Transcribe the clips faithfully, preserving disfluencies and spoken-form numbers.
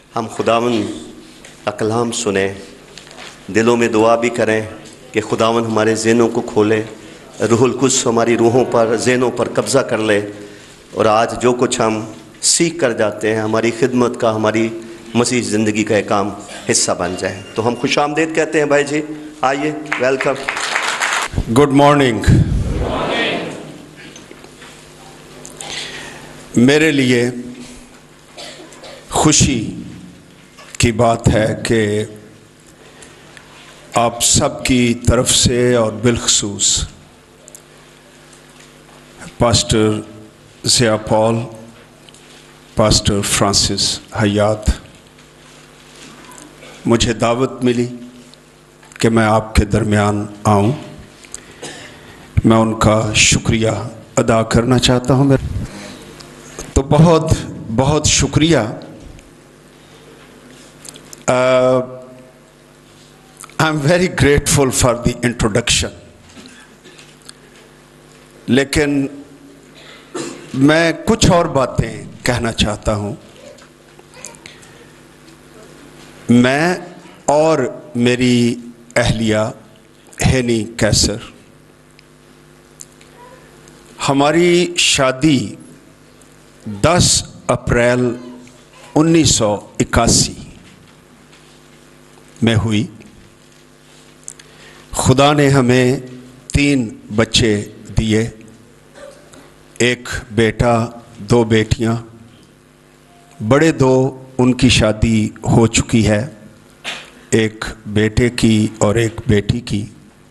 ہم خداون کا کلام سنیں، دلوں میں دعا بھی کریں کہ خداون ہمارے ذہنوں کو کھولے، روح القدس ہماری روحوں پر ذہنوں پر قبضہ کر لے، اور آج جو کچھ ہم سیکھ کر جاتے ہیں ہماری خدمت کا، ہماری مسیح زندگی کا ایک عام حصہ بن جائے۔ تو ہم خوش آمدید کہتے ہیں بھائی جی، آئیے، ویلکم۔ Good morning. میرے لیے خوشی کی بات ہے کہ آپ سب کی طرف سے اور بالخصوص پاسٹر ضیاء پال، پاسٹر فرانسس حیات، مجھے دعوت ملی کہ میں آپ کے درمیان آؤں۔ میں ان کا شکریہ ادا کرنا چاہتا ہوں۔ تو بہت بہت شکریہ۔ I am very grateful for the introduction, لیکن میں کچھ اور باتیں کہنا چاہتا ہوں۔ میں اور میری اہلیہ ہینی کیسر، ہماری شادی دس اپریل انیس سو اکاسی میں ہوئی۔ خدا نے ہمیں تین بچے دیے، ایک بیٹا، دو بیٹیاں۔ بڑے دو ان کی شادی ہو چکی ہے، ایک بیٹے کی اور ایک بیٹی کی،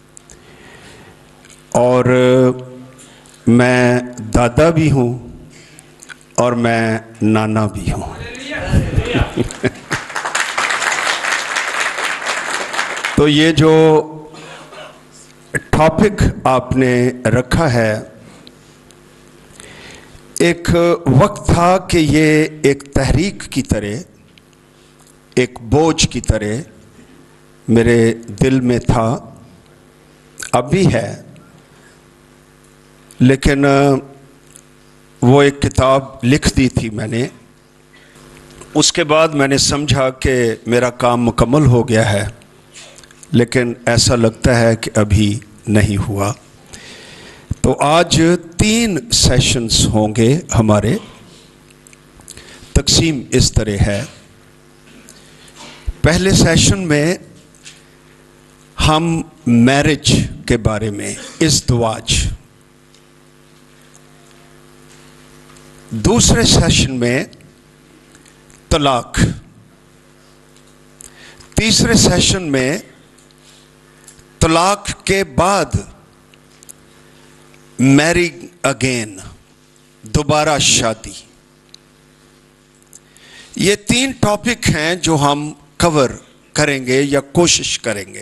اور میں دادا بھی ہوں اور میں نانا بھی ہوں۔ تو یہ جو ٹاپک آپ نے رکھا ہے، ایک وقت تھا کہ یہ ایک تحریک کی طرح، ایک بوجھ کی طرح میرے دل میں تھا، اب بھی ہے، لیکن وہ ایک کتاب لکھ دی تھی میں نے۔ اس کے بعد میں نے سمجھا کہ میرا کام مکمل ہو گیا ہے، لیکن ایسا لگتا ہے کہ ابھی نہیں ہوا۔ تو آج تین سیشنز ہوں گے ہمارے۔ تقسیم اس طرح ہے، پہلے سیشن میں ہم میرج کے بارے میں، ازدواج۔ دوسرے سیشن میں طلاق۔ تیسرے سیشن میں طلاق کے بعد میرنگ اگین، دوبارہ شادی۔ یہ تین ٹاپک ہیں جو ہم کور کریں گے یا کوشش کریں گے۔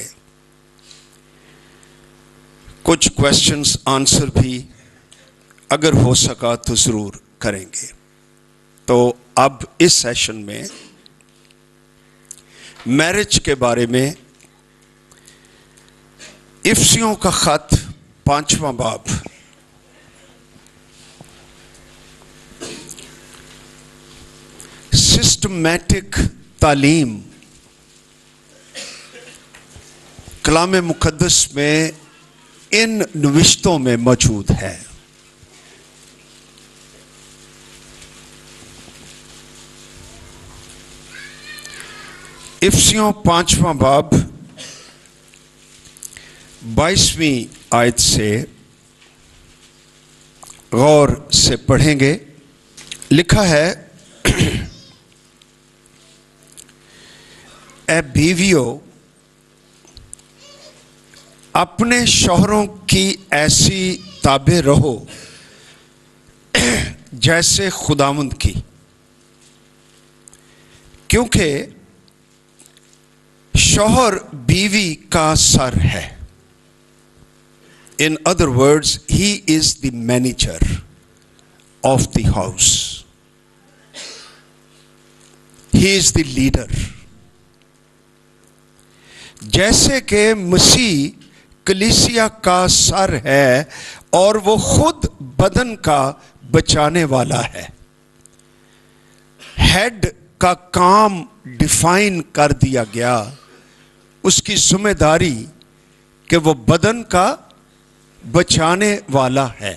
کچھ کویسچنز آنسر بھی اگر ہو سکا تو ضرور کریں گے۔ تو اب اس سیشن میں میرج کے بارے میں افسیوں کا خط پانچواں باب، سسٹمیٹک تعلیم کلام مقدس میں ان نوشتوں میں موجود ہے۔ افسیوں پانچواں باب بائیسویں آیت سے غور سے پڑھیں گے۔ لکھا ہے، اے بیویو، اپنے شوہروں کی ایسی تابع رہو جیسے خداوند کی، کیونکہ شوہر بیوی کا سر ہے۔ In other words, he is the manager of the house. He is the leader. جیسے کہ مسیح کلیسیا کا سر ہے اور وہ خود بدن کا بچانے والا ہے۔ ہیڈ کا کام ڈیفائن کر دیا گیا، اس کی ذمہ داری کہ وہ بدن کا بچانے والا ہے۔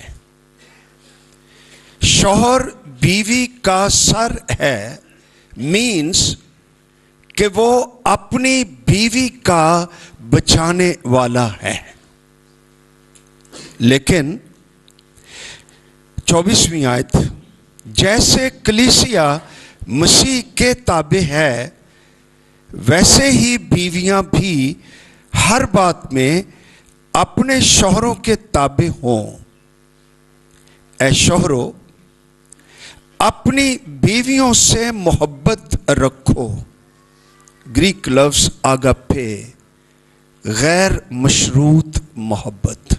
شوہر بیوی کا سر ہے، مینس کہ وہ اپنی بیوی کا بچانے والا ہے۔ لیکن چوبیسویں آیت، جیسے کلیسیا مسیح کے تابع ہے ویسے ہی بیویاں بھی ہر بات میں اپنے شوہروں کے تابع ہوں۔ اے شوہرو، اپنی بیویوں سے محبت رکھو۔ گریک لفظ آگاپے، غیر مشروط محبت۔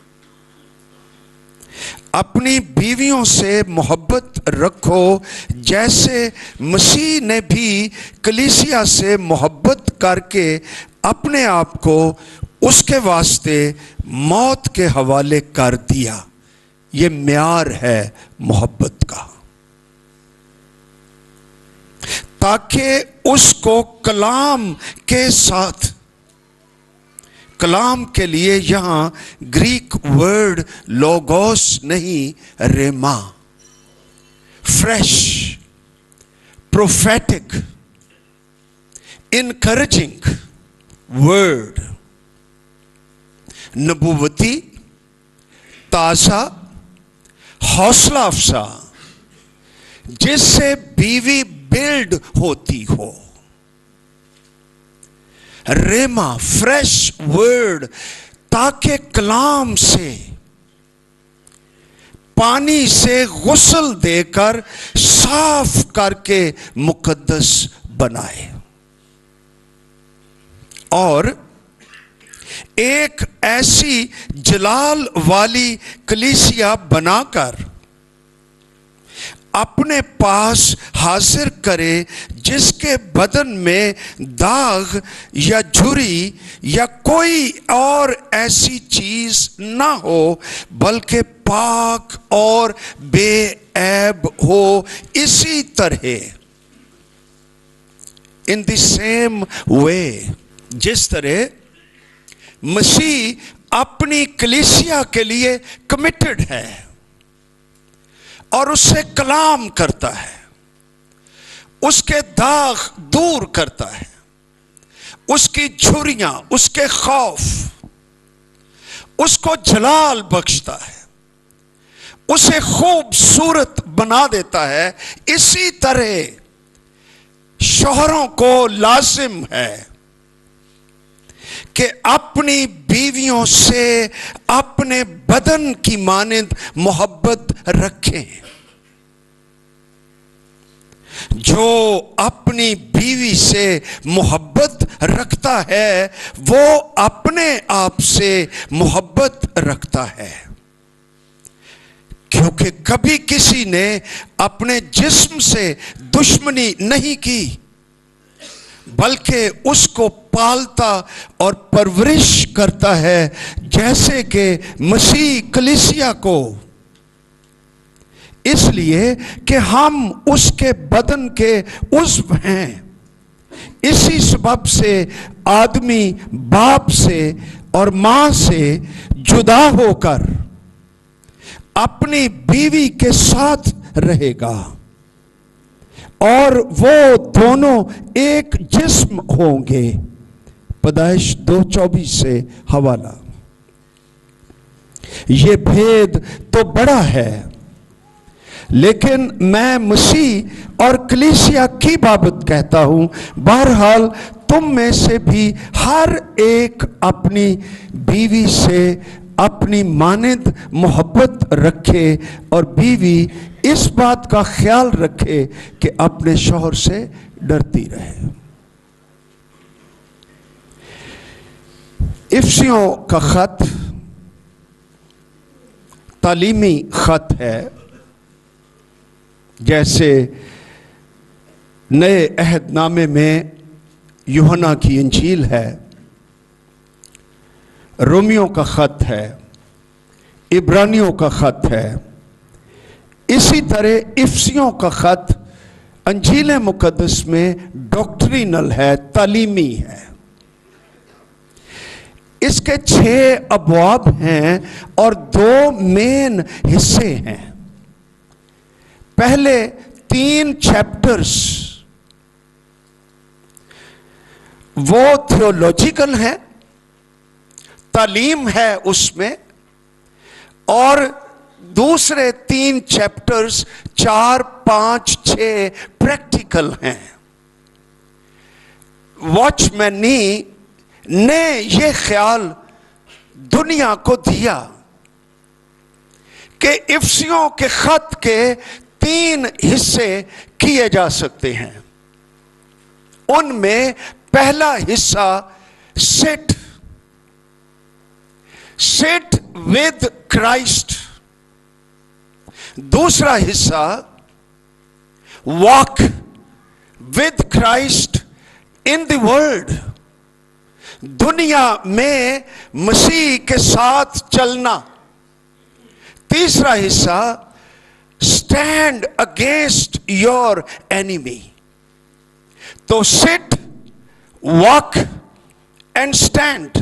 اپنی بیویوں سے محبت رکھو جیسے مسیح نے بھی کلیسیا سے محبت کر کے اپنے آپ کو اس کے واسطے موت کے حوالے کر دیا۔ یہ معیار ہے محبت کا، تاکہ اس کو کلام کے ساتھ، کلام کے لیے یہاں گریک ورڈ لوگوس نہیں، rhema, fresh, prophetic, encouraging word, نبوتی، تازہ، حوصلہ افزا، جس سے بیوی بلڈ ہوتی ہو۔ ریما، فریش ورڈ، تاکہ کلام سے، پانی سے غسل دے کر صاف کر کے مقدس بنائے، اور ایک ایسی جلال والی کلیسیا بنا کر اپنے پاس حاضر کرے، جس کے بدن میں داغ یا جھری یا کوئی اور ایسی چیز نہ ہو، بلکہ پاک اور بے عیب ہو۔ اسی طرح، ان دی سیم وے، جس طرح مسیح اپنی کلیسیا کے لیے کمیٹڈ ہے اور اس سے کلام کرتا ہے، اس کے داغ دور کرتا ہے، اس کی جھریاں، اس کے خوف، اس کو جلال بخشتا ہے، اسے خوبصورت بنا دیتا ہے۔ اسی طرح شوہروں کو لازم ہے کہ اپنی بیویوں سے اپنے بدن کی مانند محبت رکھیں۔ جو اپنی بیوی سے محبت رکھتا ہے وہ اپنے آپ سے محبت رکھتا ہے، کیونکہ کبھی کسی نے اپنے جسم سے دشمنی نہیں کی، بلکہ اس کو پالتا اور پرورش کرتا ہے، جیسے کہ مسیح کلیسیا کو، اس لیے کہ ہم اس کے بدن کے عضو ہیں۔ اسی سبب سے آدمی باپ سے اور ماں سے جدا ہو کر اپنی بیوی کے ساتھ رہے گا، اور وہ دونوں ایک جسم ہوں گے۔ پیدائش دو چوبیس سے حوالہ۔ یہ بھید تو بڑا ہے، لیکن میں مسیح اور کلیسیا کی بابت کہتا ہوں، بہرحال تم میں سے بھی ہر ایک اپنی بیوی سے اپنی مانند محبت رکھے، اور بیوی اس بات کا خیال رکھے کہ اپنے شوہر سے ڈرتی رہے۔ افسیوں کا خط تعلیمی خط ہے، جیسے نئے عہد نامے میں یوحنا کی انجیل ہے، رومیوں کا خط ہے، عبرانیوں کا خط ہے، اسی طرح افسیوں کا خط انجیل مقدس میں ڈاکٹرینل ہے، تعلیمی ہے۔ اس کے چھ ابواب ہیں اور دو مین حصے ہیں۔ پہلے تین چیپٹرز وہ تھیولوجیکل ہیں، تعلیم ہے اس میں، اور دوسرے تین چیپٹرز چار پانچ چھ پریکٹیکل ہیں۔ واچ مینی نے یہ خیال دنیا کو دیا کہ افسیوں کے خط کے تین حصے کیے جا سکتے ہیں۔ ان میں پہلا حصہ سٹ سٹ ود کرائسٹ، دوسرا حصہ walk with Christ in the world, دنیا میں مسیح کے ساتھ چلنا، تیسرا حصہ اسٹینڈ اگینسٹ یور اینیمی۔ تو سٹ، واک اینڈ اسٹینڈ۔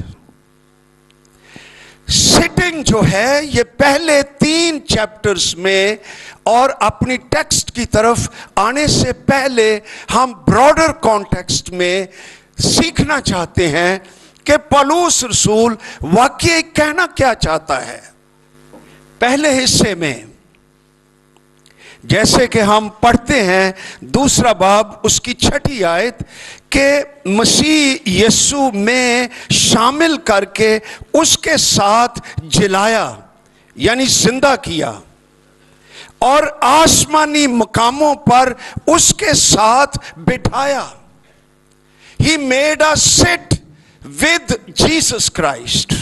سٹنگ جو ہے یہ پہلے تین چیپٹرز میں، اور اپنی ٹیکسٹ کی طرف آنے سے پہلے ہم براڈر کانٹیکسٹ میں سیکھنا چاہتے ہیں کہ پولس رسول واقعی کہنا کیا چاہتا ہے۔ پہلے حصے میں جیسے کہ ہم پڑھتے ہیں دوسرا باب اس کی چھٹی آیت کہ مسیح یسوع میں شامل کر کے اس کے ساتھ جلایا، یعنی زندہ کیا، اور آسمانی مقاموں پر اس کے ساتھ بٹھایا۔ He made us sit with Jesus Christ۔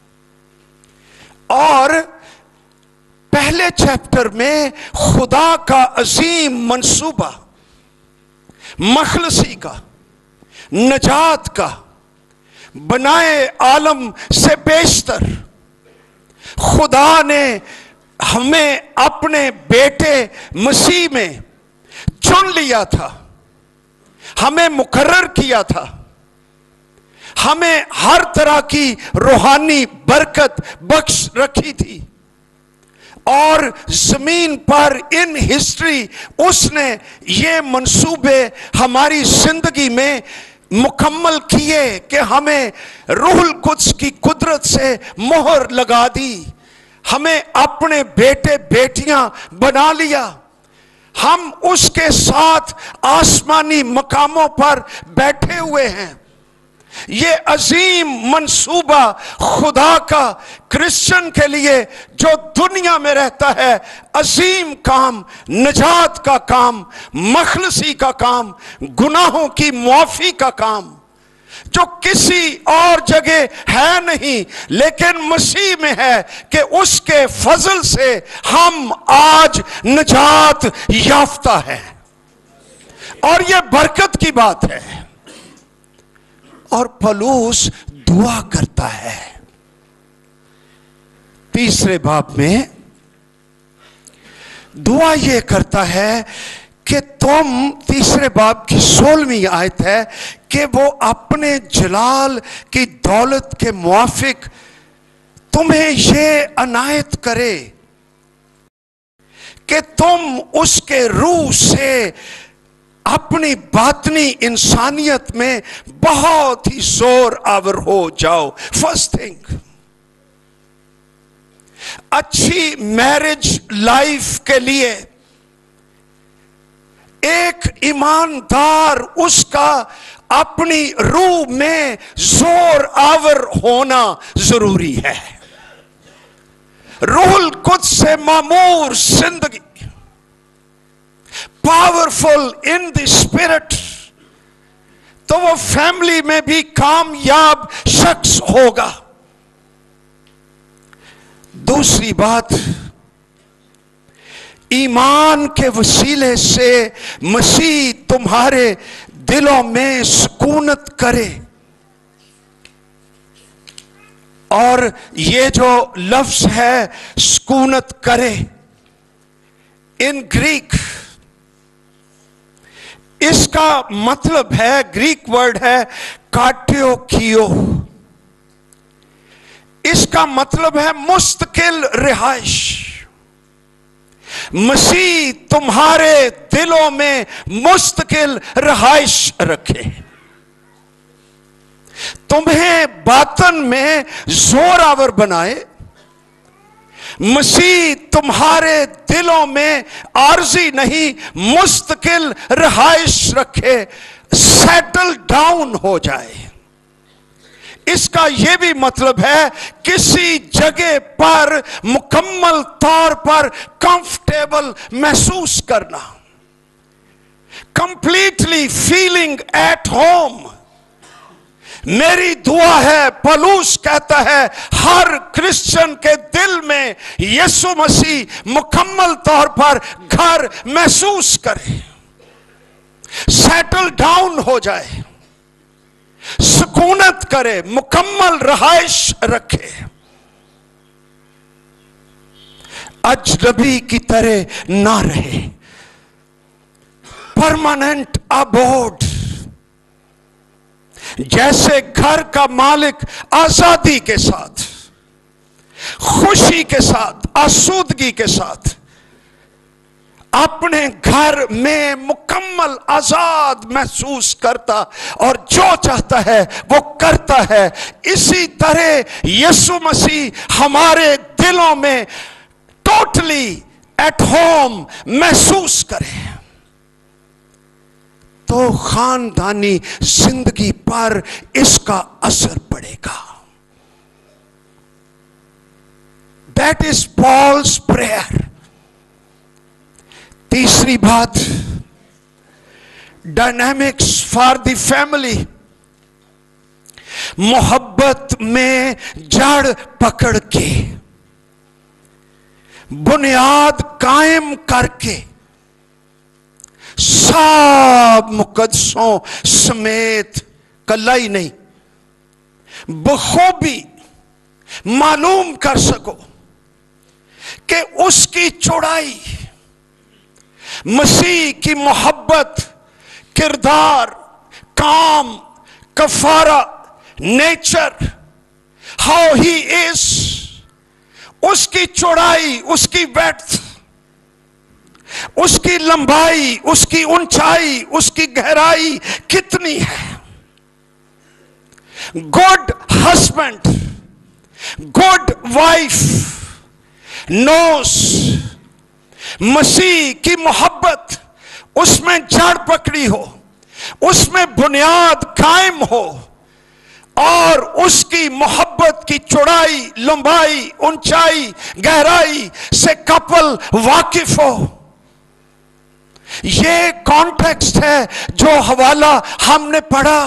اور پہلے چیپٹر میں خدا کا عظیم منصوبہ، مخلصی کا، نجات کا، بنائے عالم سے بیشتر خدا نے ہمیں اپنے بیٹے مسیح میں چن لیا تھا، ہمیں مقرر کیا تھا، ہمیں ہر طرح کی روحانی برکت بخش رکھی تھی، اور زمین پر ان ہسٹری اس نے یہ منصوبے ہماری زندگی میں مکمل کیے کہ ہمیں روح القدس کی قدرت سے مہر لگا دی، ہمیں اپنے بیٹے بیٹیاں بنا لیا، ہم اس کے ساتھ آسمانی مقاموں پر بیٹھے ہوئے ہیں۔ یہ عظیم منصوبہ خدا کا کرسچن کے لیے جو دنیا میں رہتا ہے، عظیم کام، نجات کا کام، مخلصی کا کام، گناہوں کی معافی کا کام، جو کسی اور جگہ ہے نہیں لیکن مسیح میں ہے، کہ اس کے فضل سے ہم آج نجات یافتہ ہیں، اور یہ برکت کی بات ہے۔ اور پولس دعا کرتا ہے تیسرے باب میں، دعا یہ کرتا ہے کہ تم، تیسرے باب کی سولہویں آیت ہے کہ وہ اپنے جلال کی دولت کے موافق تمہیں یہ عنایت کرے کہ تم اس کے روح سے اپنی باطنی انسانیت میں بہت ہی زور آور ہو جاؤ۔ فرسٹ تھنگ، اچھی میرج لائف کے لیے ایک ایماندار اس کا اپنی روح میں زور آور ہونا ضروری ہے۔ روح القدس سے معمور زندگی، پاورفل ان دی اسپرٹ، تو وہ فیملی میں بھی کامیاب شخص ہوگا۔ دوسری بات، ایمان کے وسیلے سے مسیح تمہارے دلوں میں سکونت کرے۔ اور یہ جو لفظ ہے سکونت کرے، ان گریک اس کا مطلب ہے، گریک ورڈ ہے کاٹیو کیو، اس کا مطلب ہے مستقل رہائش۔ مسیح تمہارے دلوں میں مستقل رہائش رکھے، تمہیں باطن میں زور آور بنائے، مسیح تمہارے دلوں میں عارضی نہیں مستقل رہائش رکھے، سیٹل ڈاؤن ہو جائے۔ اس کا یہ بھی مطلب ہے کسی جگہ پر مکمل طور پر کمفرٹیبل محسوس کرنا، کمپلیٹلی فیلنگ ایٹ ہوم۔ میری دعا ہے، پولس کہتا ہے، ہر کرسچن کے دل میں یسوع مسیح مکمل طور پر گھر محسوس کرے، سیٹل ڈاؤن ہو جائے، سکونت کرے، مکمل رہائش رکھے، اجنبی کی طرح نہ رہے، پرماننٹ ابوڈ۔ جیسے گھر کا مالک آزادی کے ساتھ، خوشی کے ساتھ، آسودگی کے ساتھ اپنے گھر میں مکمل آزاد محسوس کرتا اور جو چاہتا ہے وہ کرتا ہے، اسی طرح یسوع مسیح ہمارے دلوں میں ٹوٹلی ایٹ ہوم محسوس کرے تو خاندانی زندگی پر اس کا اثر پڑے گا۔ That is Paul's prayer۔ تیسری بات، ڈائنامکس فار دی فیملی، محبت میں جڑ پکڑ کے، بنیاد قائم کر کے، سب مقدسوں سمیت، کلا ہی نہیں، بخوبی معلوم کر سکو کہ اس کی چوڑائی، مسیح کی محبت، کردار، کام، کفارہ، نیچر، ہاؤ ہی از، اس کی چوڑائی، اس کی ویڈتھ، اس کی لمبائی، اس کی اونچائی، اس کی گہرائی کتنی ہے۔ Good husband, good wife knows, مسیح کی محبت اس میں جڑ پکڑی ہو، اس میں بنیاد قائم ہو، اور اس کی محبت کی چوڑائی، لمبائی، اونچائی، گہرائی سے کپل واقف ہو۔ یہ کانٹیکسٹ ہے جو حوالہ ہم نے پڑھا،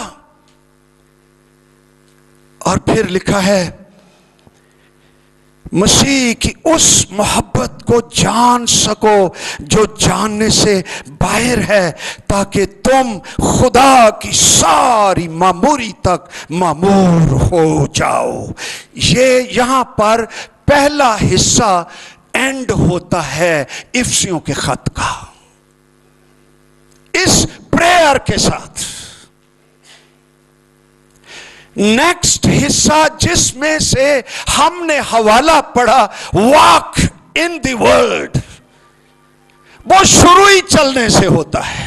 اور پھر لکھا ہے مسیح کی اس محبت کو جان سکو جو جاننے سے باہر ہے، تاکہ تم خدا کی ساری معموری تک معمور ہو جاؤ۔ یہ یہاں پر پہلا حصہ اینڈ ہوتا ہے افسیوں کے خط کا، اس پریئر کے ساتھ۔ نیکسٹ حصہ جس میں سے ہم نے حوالہ پڑھا، واک ان دی ورلڈ، وہ شروعی چلنے سے ہوتا ہے۔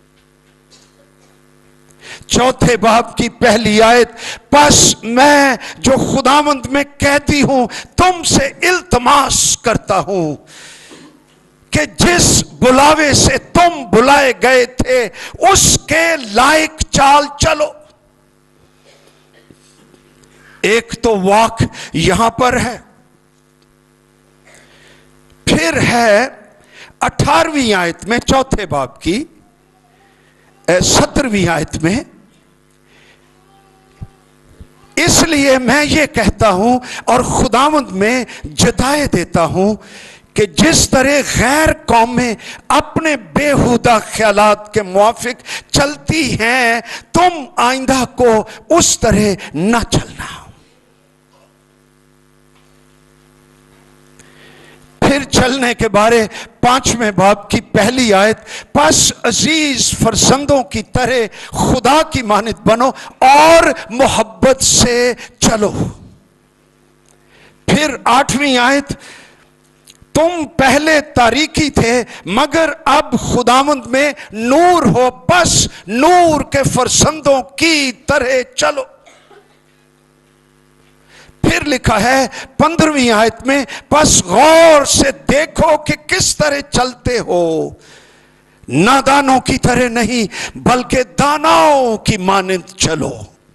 چوتھے باب کی پہلی آیت، پس میں جو خداوند میں کہتی ہوں تم سے التماس کرتا ہوں کہ جس بلاوے سے تم بلائے گئے تھے اس کے لائق چال چلو۔ ایک تو واک یہاں پر ہے، پھر ہے اٹھارہویں آیت میں، چوتھے باب کی سترویں آیت میں، اس لیے میں یہ کہتا ہوں اور خداوند میں جتائے دیتا ہوں کہ جس طرح غیر قومیں اپنے بےہودہ خیالات کے موافق چلتی ہیں، تم آئندہ کو اس طرح نہ چلنا۔ پھر چلنے کے بارے پانچویں باب کی پہلی آیت، پس عزیز فرزندوں کی طرح خدا کی مانند بنو اور محبت سے چلو۔ پھر آٹھویں آیت، تم پہلے تاریکی تھے مگر اب خداوند میں نور ہو، بس نور کے فرزندوں کی طرح چلو۔ پھر لکھا ہے پندرہویں آیت میں، پس غور سے دیکھو کہ کس طرح چلتے ہو، نادانوں کی طرح نہیں بلکہ داناؤں کی مانند چلو۔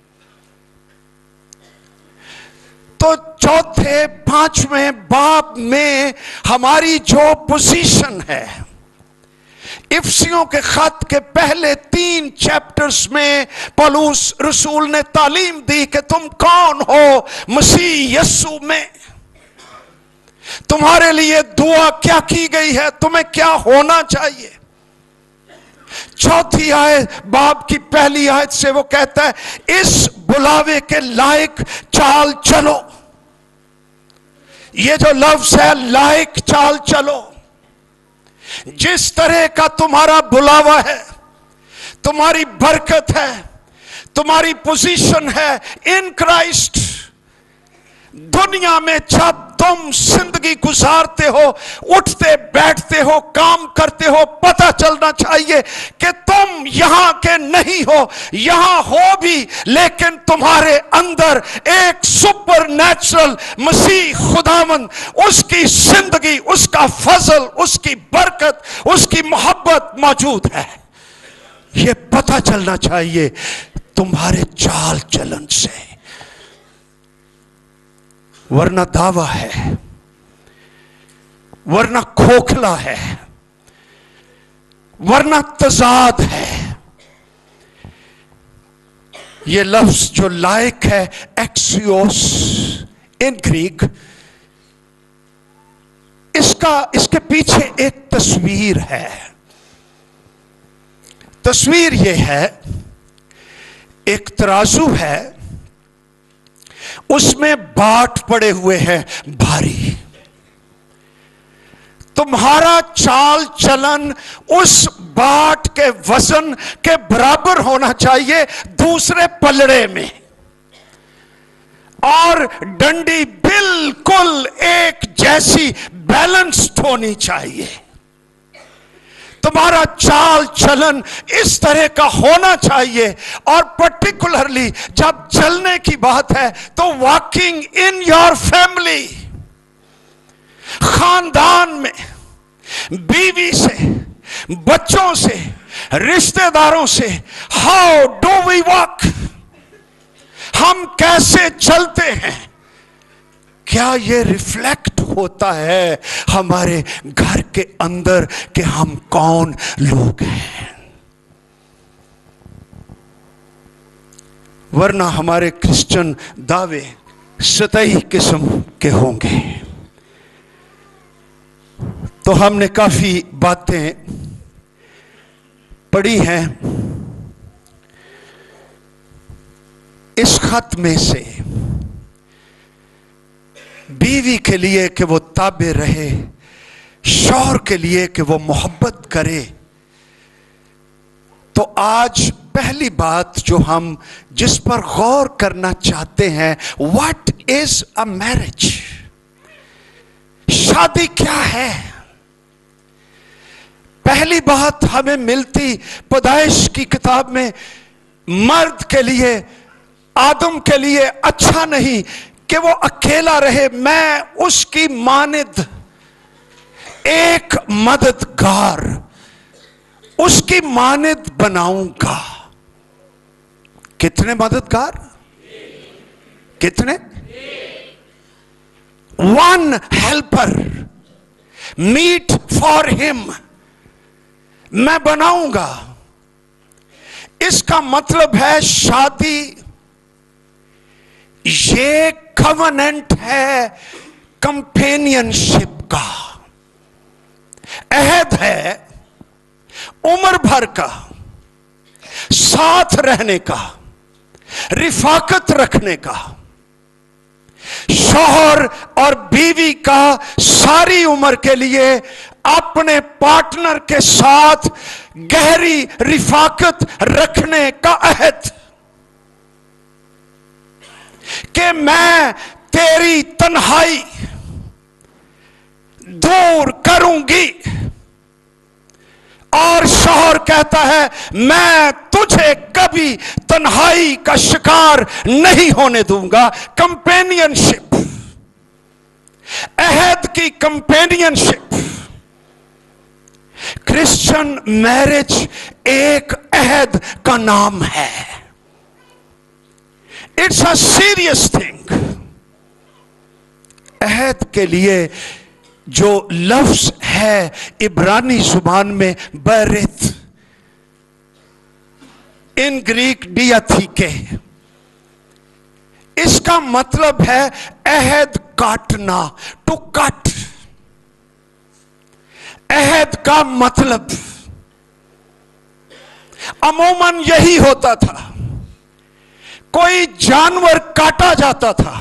تو چوتھے پانچویں باب میں ہماری جو پوزیشن ہے، افسیوں کے خط کے پہلے تین چیپٹرز میں پولس رسول نے تعلیم دی کہ تم کون ہو مسیح یسوع میں، تمہارے لیے دعا کیا کی گئی ہے، تمہیں کیا ہونا چاہیے۔ چوتھی آیت باب کی پہلی آیت سے وہ کہتا ہے اس بلاوے کے لائق چال چلو۔ یہ جو لفظ ہے لائق چال چلو، جس طرح کا تمہارا بلاوا ہے، تمہاری برکت ہے، تمہاری پوزیشن ہے ان کرائسٹ، دنیا میں جب تم زندگی گزارتے ہو، اٹھتے بیٹھتے ہو، کام کرتے ہو، پتہ چلنا چاہیے کہ تم یہاں کے نہیں ہو، یہاں ہو بھی لیکن تمہارے اندر ایک سپر نیچرل مسیح خداوند، اس کی زندگی، اس کا فضل، اس کی برکت، اس کی محبت موجود ہے۔ یہ پتہ چلنا چاہیے تمہارے چال چلن سے، ورنہ دعویٰ ہے، ورنہ کھوکھلا ہے، ورنہ تضاد ہے۔ یہ لفظ جو لائق ہے ایکسیوس ان گریک، اس کا اس کے پیچھے ایک تصویر ہے۔ تصویر یہ ہے، ایک ترازو ہے، اس میں باٹ پڑے ہوئے ہیں بھاری، تمہارا چال چلن اس باٹ کے وزن کے برابر ہونا چاہیے دوسرے پلڑے میں، اور ڈنڈی بالکل ایک جیسی بیلنسڈ ہونی چاہیے۔ تمہارا چال چلن اس طرح کا ہونا چاہیے، اور پرٹیکولرلی جب چلنے کی بات ہے تو واکنگ ان یور فیملی، خاندان میں، بیوی سے، بچوں سے، رشتہ داروں سے، ہاؤ ڈو وی واک، ہم کیسے چلتے ہیں، کیا یہ ریفلیکٹ ہوتا ہے ہمارے گھر کے اندر کہ ہم کون لوگ ہیں؟ ورنہ ہمارے کرسچن دعوے سطحی قسم کے ہوں گے۔ تو ہم نے کافی باتیں پڑھی ہیں اس خط میں سے، بیوی کے لیے کہ وہ تابع رہے، شوہر کے لیے کہ وہ محبت کرے۔ تو آج پہلی بات جو ہم جس پر غور کرنا چاہتے ہیں، واٹ از اے میرج؟ شادی کیا ہے؟ پہلی بات ہمیں ملتی پیدائش کی کتاب میں، مرد کے لیے، آدم کے لیے اچھا نہیں کہ وہ اکیلا رہے، میں اس کی مانند ایک مددگار اس کی مانند بناؤں گا۔ کتنے مددگار؟ کتنے؟ ون ہیلپر میٹ فار ہم میں بناؤں گا۔ اس کا مطلب ہے شادی یہ کوننٹ ہے کمپینین شپ کا، عہد ہے عمر بھر کا، ساتھ رہنے کا، رفاقت رکھنے کا۔ शौहर और बीवी का सारी उम्र के लिए अपने पार्टनर के साथ गहरी रिफाकत रखने का अहद कि मैं तेरी तन्हाई दूर करूंगी, और शौहर कहता है मैं तुझे कभी तन्हाई का शिकार नहीं होने दूंगा। कंपेनियनशिप, अहद की कंपेनियनशिप। क्रिश्चियन मैरिज एक अहद का नाम है। It's a serious thing. अहद के लिए जो लफ्ज है इब्रानी जुबान में बरेत, इन ग्रीक डियाथीके, इसका मतलब है अहद काटना, टू कट। अहद का मतलब अमूमन यही होता था, कोई जानवर काटा जाता था।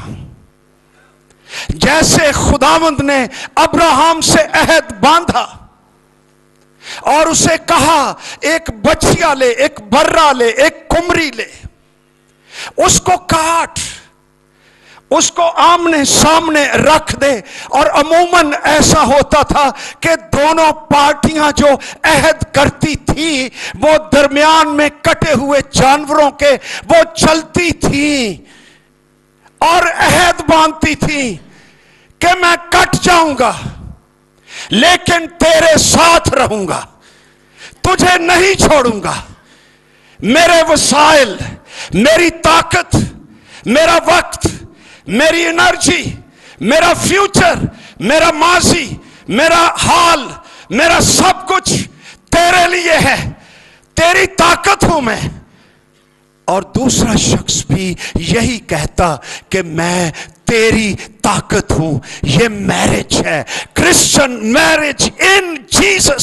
जैसे खुदावंद ने अब्राहम से अहद बांधा और उसे कहा एक बछिया ले, एक बर्रा ले, एक कुमरी ले, उसको काट, उसको आमने सामने रख दे। और अमूमन ऐसा होता था कि दोनों पार्टियां जो अहद करती थी वो दरमियान में कटे हुए जानवरों के वो चलती थी और अहद बांधती थी कि मैं कट जाऊंगा लेकिन तेरे साथ रहूंगा, तुझे नहीं छोड़ूंगा। मेरे वसाइल, मेरी ताकत, मेरा वक्त, मेरी एनर्जी, मेरा फ्यूचर, मेरा माजी, मेरा हाल, मेरा सब कुछ तेरे लिए है, तेरी ताकत हूं मैं। और दूसरा शख्स भी यही कहता कि मैं तेरी ताकत हूं। ये मैरिज है, क्रिश्चियन मैरिज इन जीसस,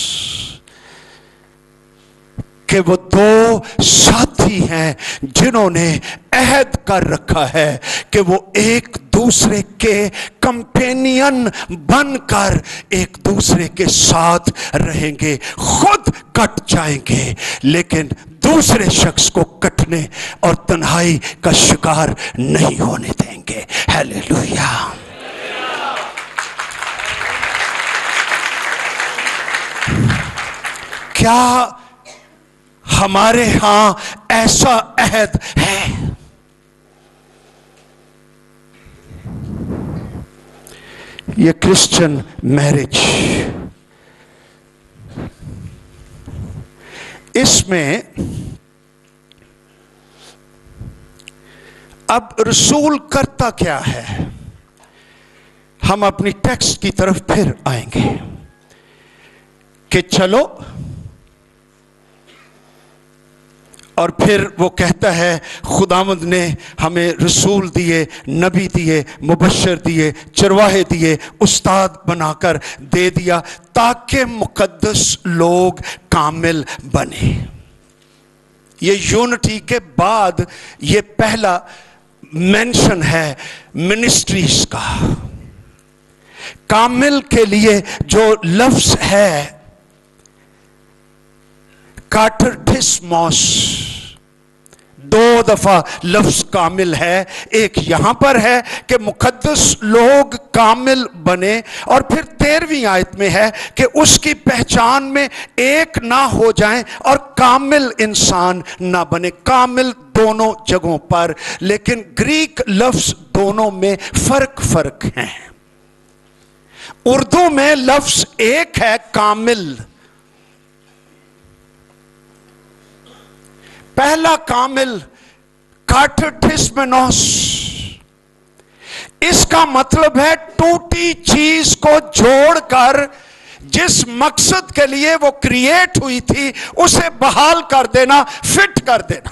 कि वो दो साथी हैं जिन्होंने अहद कर रखा है कि वो एक दूसरे के कंपेनियन बनकर एक दूसरे के साथ रहेंगे। खुद कट जाएंगे लेकिन दूसरे शख्स को कटने और तन्हाई का शिकार नहीं होने देंगे। हालेलुया। क्या हमारे यहां ऐसा अहद है? ये क्रिश्चियन मैरिज, इसमें अब रसूल करता क्या है? हम अपनी टेक्स्ट की तरफ फिर आएंगे कि चलो, और फिर वो कहता है खुदावंद ने हमें रसूल दिए, नबी दिए, मुबश्शिर दिए, चरवाहे दिए, उस्ताद बनाकर दे दिया ताकि मुकद्दस लोग कामिल बने। ये यूनिटी के बाद ये पहला मेंशन है मिनिस्ट्रीज का। कामिल के लिए जो लफ्ज है काटरटिस्मोस, दो दफा लफ्ज कामिल है। एक यहां पर है कि मुकद्दस लोग कामिल बने, और फिर तेरहवीं आयत में है कि उसकी पहचान में एक ना हो जाएं और कामिल इंसान ना बने। कामिल दोनों जगहों पर, लेकिन ग्रीक लफ्ज दोनों में फर्क फर्क है। उर्दू में लफ्ज एक है कामिल, पहला कामिल काटरटिस्मोस, इसका मतलब है टूटी चीज को जोड़कर जिस मकसद के लिए वो क्रिएट हुई थी उसे बहाल कर देना, फिट कर देना,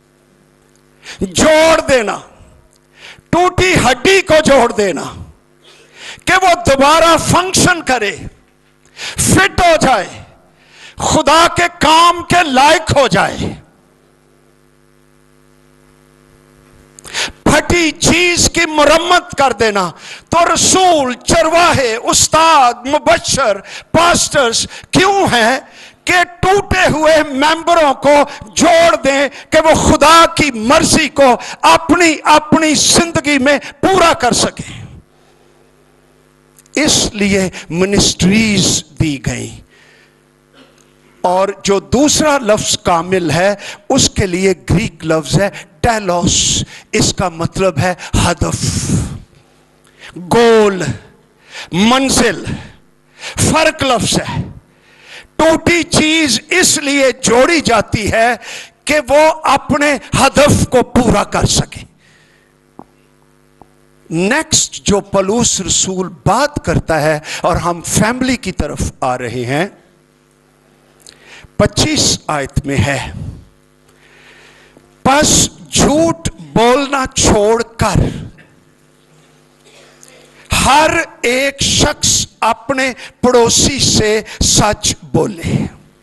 जोड़ देना, टूटी हड्डी को जोड़ देना कि वो दोबारा फंक्शन करे, फिट हो जाए, खुदा के काम के लायक हो जाए। फटी टूटी चीज की मरम्मत कर देना। तो रसूल, चरवाहे, उस्ताद, मुबश्शिर, पास्टर्स क्यों हैं कि टूटे हुए मेंबरों को जोड़ दें कि वो खुदा की मर्जी को अपनी अपनी जिंदगी में पूरा कर सके। इसलिए मिनिस्ट्रीज दी गई। और जो दूसरा लफ्ज कामिल है उसके लिए ग्रीक लफ्ज है टेलोस। इसका मतलब है हदफ, गोल, मंजिल। फर्क लफ्ज है। टूटी चीज इसलिए जोड़ी जाती है कि वो अपने हदफ को पूरा कर सके। नेक्स्ट जो पलूस रसूल बात करता है, और हम फैमिली की तरफ आ रहे हैं, पच्चीस आयत में है, बस झूठ बोलना छोड़कर हर एक शख्स अपने पड़ोसी से सच बोले,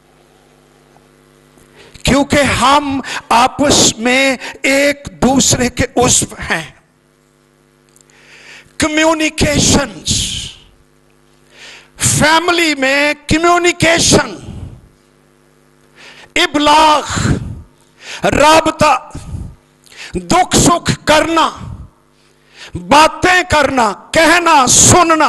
क्योंकि हम आपस में एक दूसरे के उस्व हैं। कम्युनिकेशंस, फैमिली में कम्युनिकेशन, इबलाग, राबता, दुख सुख करना, बातें करना, कहना, सुनना,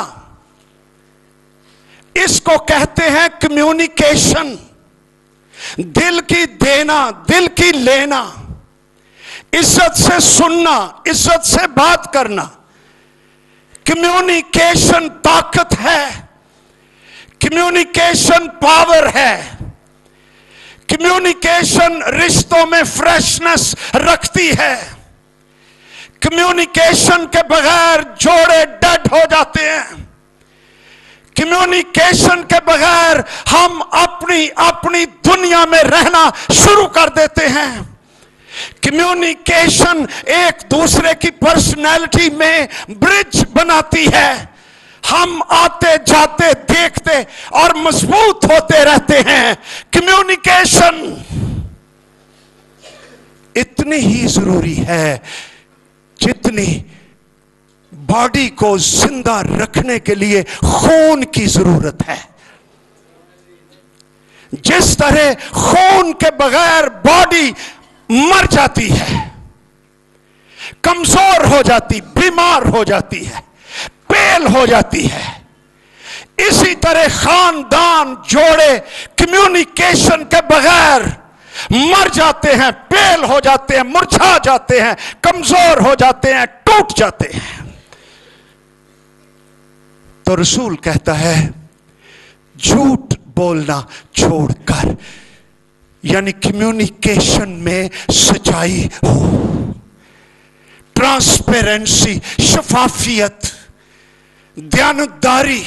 इसको कहते हैं कम्युनिकेशन। दिल की देना, दिल की लेना, इज्जत से सुनना, इज्जत से बात करना। कम्युनिकेशन ताकत है, कम्युनिकेशन पावर है, कम्युनिकेशन रिश्तों में फ्रेशनेस रखती है। कम्युनिकेशन के बगैर जोड़े डेड हो जाते हैं। कम्युनिकेशन के बगैर हम अपनी अपनी दुनिया में रहना शुरू कर देते हैं। कम्युनिकेशन एक दूसरे की पर्सनैलिटी में ब्रिज बनाती है। हम आते जाते देखते और मजबूत होते रहते हैं। कम्युनिकेशन इतनी ही जरूरी है जितनी बॉडी को जिंदा रखने के लिए खून की जरूरत है। जिस तरह खून के बगैर बॉडी मर जाती है, कमजोर हो जाती, बीमार हो जाती है, पेल हो जाती है, इसी तरह खानदान जोड़े कम्युनिकेशन के बगैर मर जाते हैं, पेल हो जाते हैं, मुरझा जाते हैं, कमजोर हो जाते हैं, टूट जाते हैं। तो रसूल कहता है झूठ बोलना छोड़कर, यानी कम्युनिकेशन में सच्चाई हो, ट्रांसपेरेंसी, शफाफियत, दयानतदारी,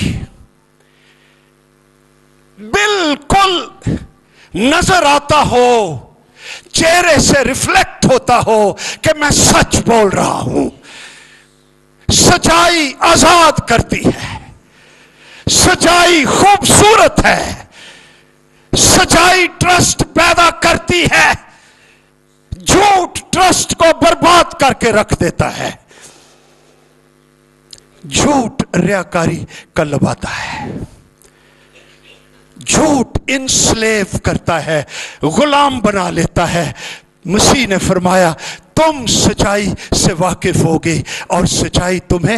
बिल्कुल नजर आता हो, चेहरे से रिफ्लेक्ट होता हो कि मैं सच बोल रहा हूं। सच्चाई आजाद करती है, सच्चाई खूबसूरत है, सच्चाई ट्रस्ट पैदा करती है। झूठ ट्रस्ट को बर्बाद करके रख देता है। झूठ रियाकारी कहलाता है। झूठ इनस्लेव करता है, गुलाम बना लेता है। मसीह ने फरमाया तुम सच्चाई से वाकिफ होगे और सच्चाई तुम्हें,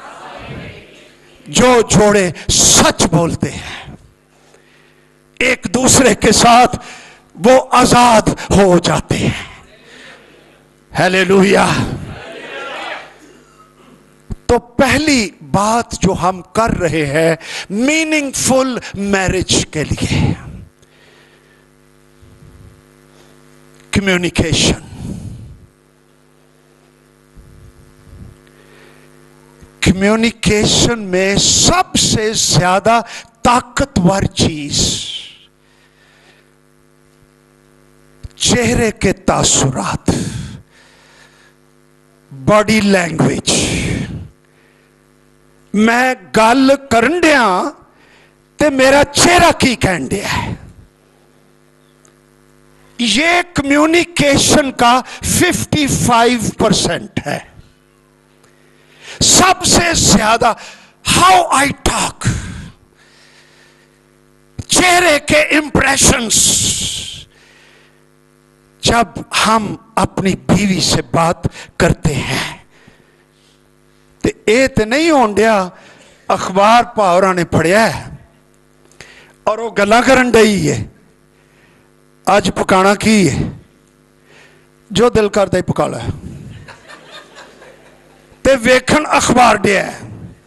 जो जोड़े सच बोलते हैं एक दूसरे के साथ वो आजाद हो जाते हैं। हालेलुया। तो पहली बात जो हम कर रहे हैं मीनिंगफुल मैरिज के लिए, कम्युनिकेशन। कम्युनिकेशन में सबसे ज्यादा ताकतवर चीज चेहरे के तासुरात, बॉडी लैंग्वेज। मैं गल करन दिया ते मेरा चेहरा की कहन दिया है, ये कम्युनिकेशन का पचपन परसेंट है। سب سے زیادہ ہاؤ آئی ٹاک، چہرے کے امپریشنز، جب ہم اپنی بیوی سے بات کرتے ہیں تو اے تے نہیں ہون دیا اخبار پاورا نے پڑھیا ہے اور وہ گلا کرن ڈئی ہے آج پکانا کی ہے، جو دل کرتا ہی پکا لیا تے ویکھن اخبار دیا ہے۔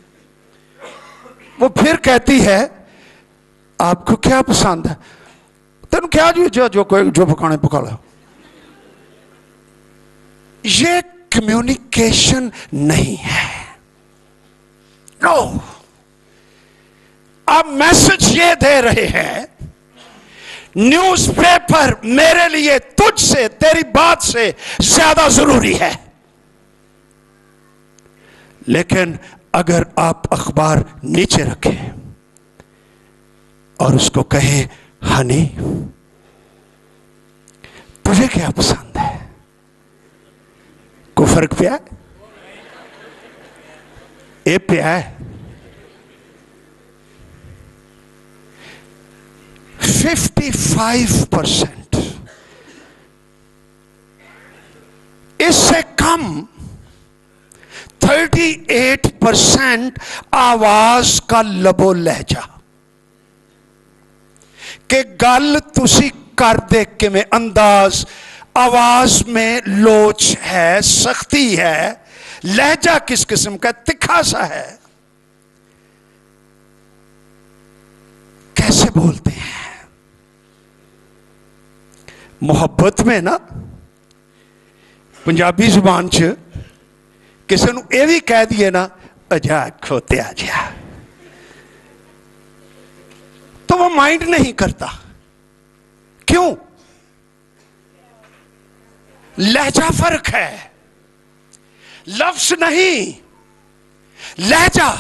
وہ پھر کہتی ہے آپ کو کیا پسند ہے؟ تین کیا جو جو جو کوئی جو پکانے پکا لیا۔ یہ کمیونیکیشن نہیں ہے، نو۔ آپ میسج یہ دے رہے ہیں نیوز پیپر میرے لیے تجھ سے، تیری بات سے زیادہ ضروری ہے، لیکن اگر آپ اخبار نیچے رکھیں اور اس کو کہیں ہنی تجھے کیا پسند ہے، کو فرق پیا ہے؟ اے پیا ہے؟ ففٹی فائیو پرسنٹ اس سے کم تھرٹی ایٹ پرسنٹ آواز کا لبو لہجہ کہ گل تسی کر دے کے میں انداز، آواز میں لوچ ہے، سختی ہے، لہجہ کس قسم کا تکھا سا ہے، کیسے بولتے ہیں۔ محبت میں نا پنجابی زبان چ کسی نو اے بھی کہہ دیے نا اجا کھوتے آ جا تو وہ مائنڈ نہیں کرتا، کیوں؟ لہجہ فرق ہے، لفظ نہیں، لہجہ۔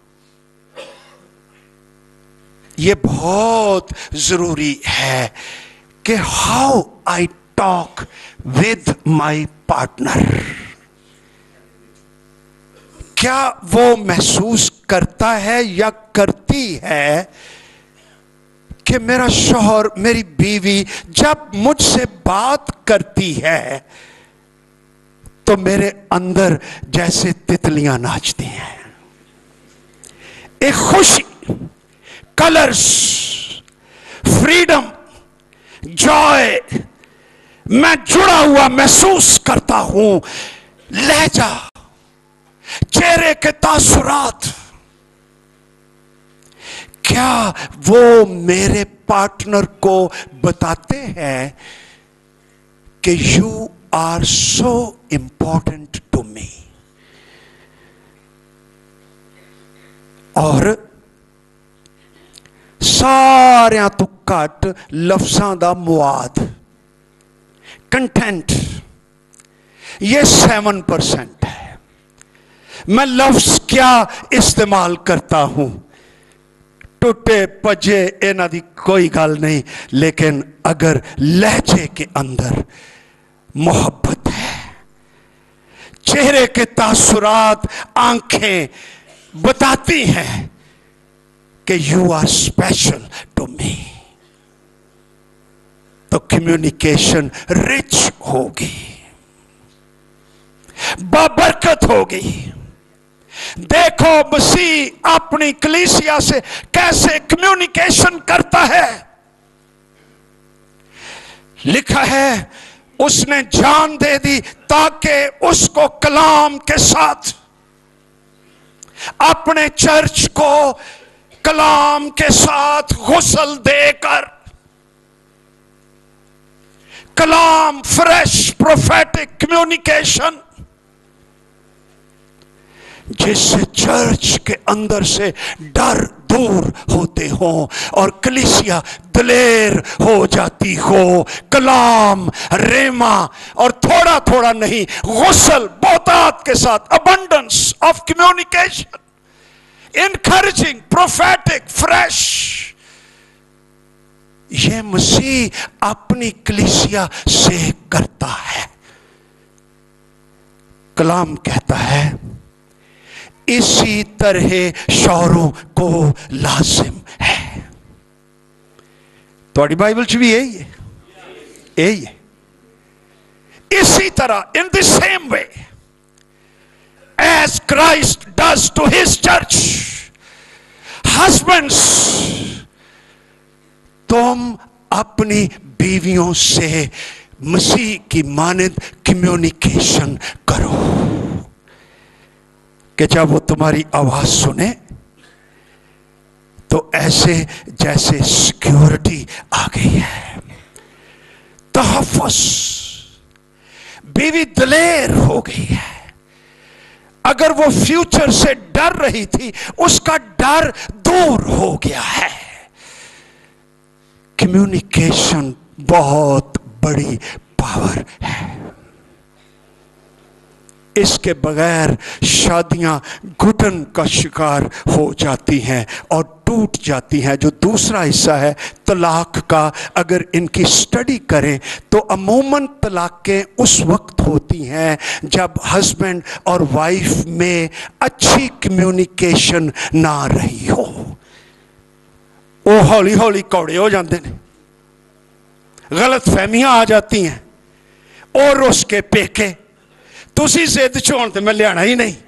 یہ بہت ضروری ہے کہ how I talk with my partner, کیا وہ محسوس کرتا ہے یا کرتی ہے کہ میرا شوہر، میری بیوی جب مجھ سے بات کرتی ہے تو میرے اندر جیسے تتلیاں ناچتی ہیں، ایک خوشی، کلرز، فریڈم، جوائے، میں جڑا ہوا محسوس کرتا ہوں۔ لہجہ، چہرے کے تاثرات، کیا وہ میرے پارٹنر کو بتاتے ہیں کہ you are so important to me? اور ساریاں تو کٹ لفظاں دا مواد، کنٹینٹ، یہ سیون پرسنٹ ہے۔ میں لفظ کیا استعمال کرتا ہوں، ٹوٹے پجے اینا دی کوئی گل نہیں، لیکن اگر لہجے کے اندر محبت ہے، چہرے کے تاثرات، آنکھیں بتاتی ہیں کہ you are special to me, تو کمیونیکیشن رچ ہوگی، بابرکت ہوگی۔ دیکھو مسیح اپنی کلیسیا سے کیسے کمیونیکیشن کرتا ہے۔ لکھا ہے اس نے جان دے دی تاکہ اس کو کلام کے ساتھ، اپنے چرچ کو کلام کے ساتھ غسل دے کر، کلام، فریش پروفیٹک کمیونیکیشن، جس سے چرچ کے اندر سے ڈر دور ہوتے ہوں اور کلیسیا دلیر ہو جاتی ہو، کلام، ریما، اور تھوڑا تھوڑا نہیں، غسل، بہتات کے ساتھ، abundance of communication، encouraging, prophetic, fresh۔ یہ مسیح اپنی کلیسیا سے کرتا ہے۔ کلام کہتا ہے اسی طرح شوہروں کو لازم ہے. تھوڑی بائبل چ بھی یہی ہے, یہی ہے. اسی طرح in the same way as Christ does to his church, husbands, تم اپنی بیویوں سے مسیح کی مانند کمیونیکیشن کرو کہ جب وہ تمہاری آواز سنے تو ایسے جیسے سیکیورٹی آ گئی ہے. تحفظ, بیوی دلیر ہو گئی ہے. اگر وہ فیوچر سے ڈر رہی تھی, اس کا ڈر دور ہو گیا ہے. کمیونیکیشن بہت بڑی پاور ہے. اس کے بغیر شادیاں گھٹن کا شکار ہو جاتی ہیں اور ٹوٹ جاتی ہیں. جو دوسرا حصہ ہے طلاق کا, اگر ان کی سٹڈی کریں تو عموماً طلاقیں اس وقت ہوتی ہیں جب ہسبینڈ اور وائف میں اچھی کمیونیکیشن نہ رہی ہو. وہ ہولی ہولی کوڑے ہو جاتے ہیں, غلط فہمیاں آ جاتی ہیں, اور اس کے پیکے تسی زد چھوڑ تے میں لیانا ہی نہیں,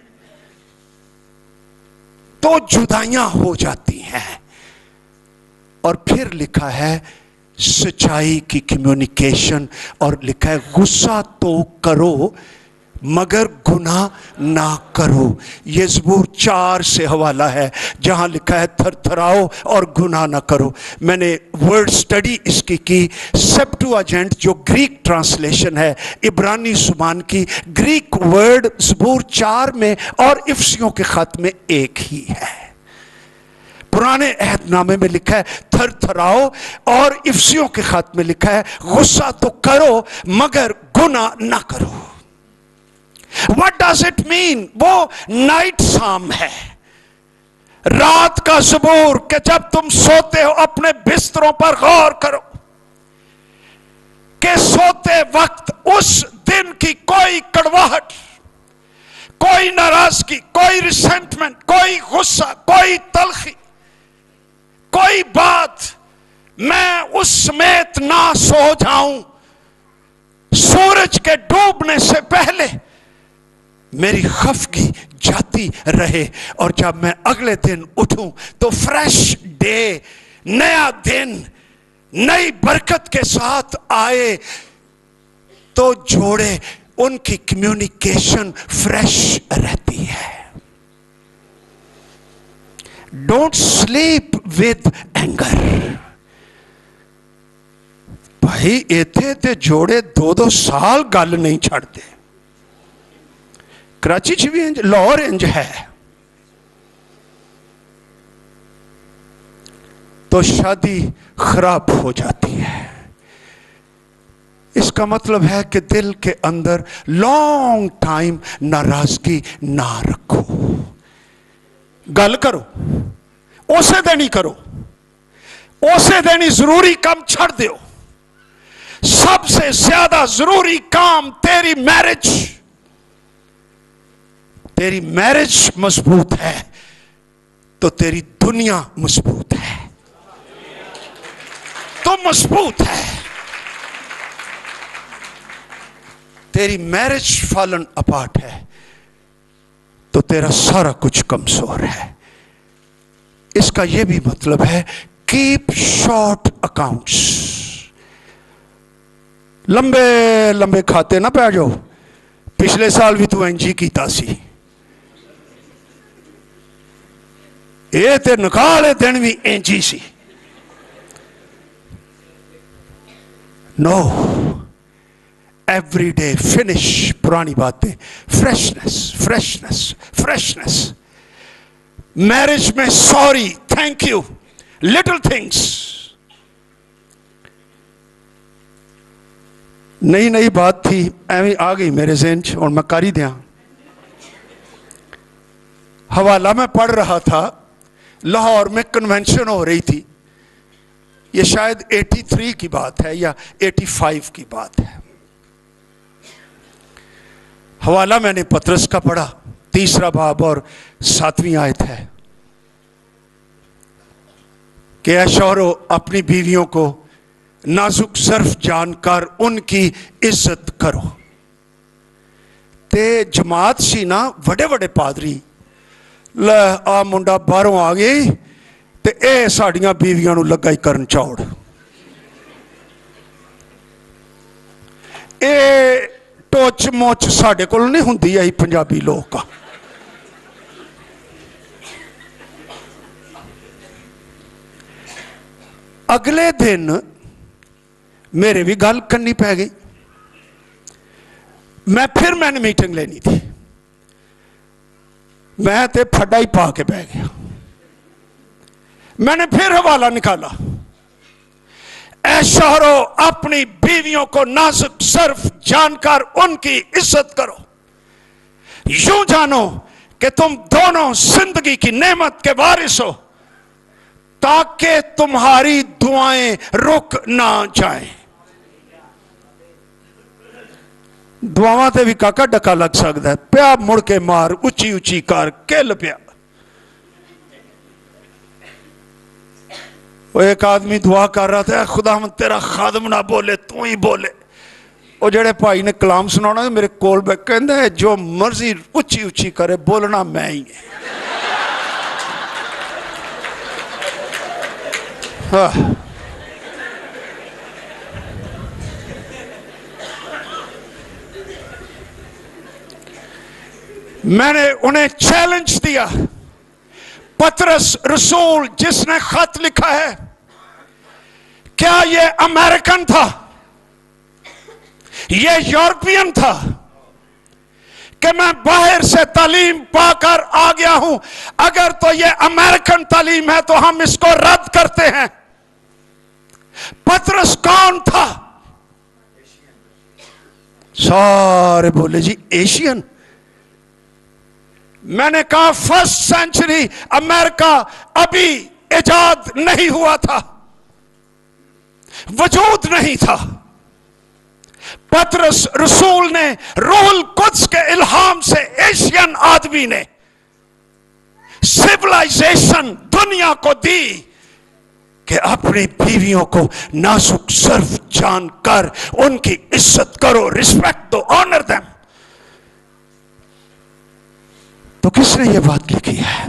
تو جدائیاں ہو جاتی ہیں. اور پھر لکھا ہے سچائی کی کمیونیکیشن, اور لکھا ہے غصہ تو کرو مگر گناہ نہ کرو. یہ زبور چار سے حوالہ ہے جہاں لکھا ہے تھر تھراؤ اور گناہ نہ کرو. میں نے ورڈ سٹڈی اس کی کی. سیپٹوجینٹ جو گریک ٹرانسلیشن ہے عبرانی زبان کی, گریک ورڈ زبور چار میں اور افسیوں کے خط میں ایک ہی ہے. پرانے عہد نامے میں لکھا ہے تھر تھراؤ, اور افسیوں کے خط میں لکھا ہے غصہ تو کرو مگر گناہ نہ کرو. What does it mean? وہ نائٹ سام ہے, رات کا زبور, کہ جب تم سوتے ہو اپنے بستروں پر غور کرو کہ سوتے وقت اس دن کی کوئی کڑواہٹ, کوئی ناراضگی, کوئی ریسنٹمنٹ, کوئی غصہ, کوئی تلخی, کوئی بات میں اس سمیت نہ سو جاؤں. سورج کے ڈوبنے سے پہلے میری خفگی جاتی رہے, اور جب میں اگلے دن اٹھوں تو فریش ڈے, نیا دن نئی برکت کے ساتھ آئے, تو جوڑے ان کی کمیونیکیشن فریش رہتی ہے. Don't sleep with anger. بھائی ایتھے تے جوڑے دو دو سال گل نہیں چھڑتے. کراچی چ بھی انج, لاہور انج ہے. تو شادی خراب ہو جاتی ہے. اس کا مطلب ہے کہ دل کے اندر لانگ ٹائم ناراضگی نہ رکھو. گل کرو, اسے دینی کرو, اسے دینی ضروری کام چھڑ دیو. سب سے زیادہ ضروری کام تیری میرج. تیری میرج مضبوط ہے تو تیری دنیا مضبوط ہے. تو مضبوط ہے. تیری میرج فالن اپارٹ ہے تو تیرا سارا کچھ کمزور ہے. اس کا یہ بھی مطلب ہے کیپ شارٹ اکاؤنٹس. لمبے لمبے کھاتے نہ پہ جاؤ. پچھلے سال بھی تو انجی کیتا سی, یہ تے نکالے دن بھی انجی سی. نو, ایوری ڈے فنش پرانی باتیں. Freshness freshness freshness. میرج میں sorry, thank you, little things. نئی نئی بات تھی, ایویں آ گئی میرے ذہن چ, اور میں کر ہی دیا. حوالہ میں پڑھ رہا تھا, لاہور میں کنونشن ہو رہی تھی. یہ شاید ایٹی تھری کی بات ہے یا ایٹی فائیو کی بات ہے. حوالہ میں نے پطرس کا پڑھا, तीसरा बाब और सातवीं आयत है कि ऐ शौहरों अपनी बीवियों को नाजुक ज़र्फ जानकर उनकी इज्जत करो। ते जमात सी ना वड़े वड़े पादरी ल आ मुंडा बाहरों आ गई ते ए साड़ियां बीवियां नूं लगा ही करन चौड़। ए टोच मोच साडे कोल नहीं हुंदी आई पंजाबी लोग का। अगले दिन मेरे भी गल करनी पै गई। मैं फिर मैंने मीटिंग लेनी थी, मैं ते फड्डा ही पा के बह गया। मैंने फिर हवाला निकाला, ऐ शौहरों अपनी बीवियों को नाजुक ज़र्फ जानकर उनकी इज्जत करो। यूं जानो कि तुम दोनों जिंदगी की नेमत के वारिस हो, ताकि तुम्हारी दुआएं रुक ना जाएं। दुआवां ते भी काका डका लग सकता है। प्या मुड़ के मार उची उची कर किल पिया। वो एक आदमी दुआ कर रहा था, खुदा तेरा खादम ना बोले तू ही बोले। वो जेड़े भाई ने कलाम सुनाना मेरे कोल बैठ कहंदा है जो मर्जी उची उची करे बोलना मैं ही है। हाँ। मैंने उन्हें चैलेंज दिया। पतरस रसूल जिसने खत लिखा है, क्या ये अमेरिकन था, ये यूरोपियन था कि मैं बाहर से तालीम पाकर आ गया हूं? अगर तो ये अमेरिकन तालीम है तो हम इसको रद्द करते हैं। पतरस कौन था? सारे बोले जी एशियन। मैंने कहा फर्स्ट सेंचुरी अमेरिका अभी इजाद नहीं हुआ था, वजूद नहीं था। पतरस रसूल ने रूहुल कुद्स के इल्हाम से एशियन आदमी ने सिविलाइजेशन दुनिया को दी कि अपनी बीवियों को नाजुक ज़र्फ जानकर उनकी इज्जत करो, रिस्पेक्ट दो, ऑनर देम। तो किसने ये बात लिखी है?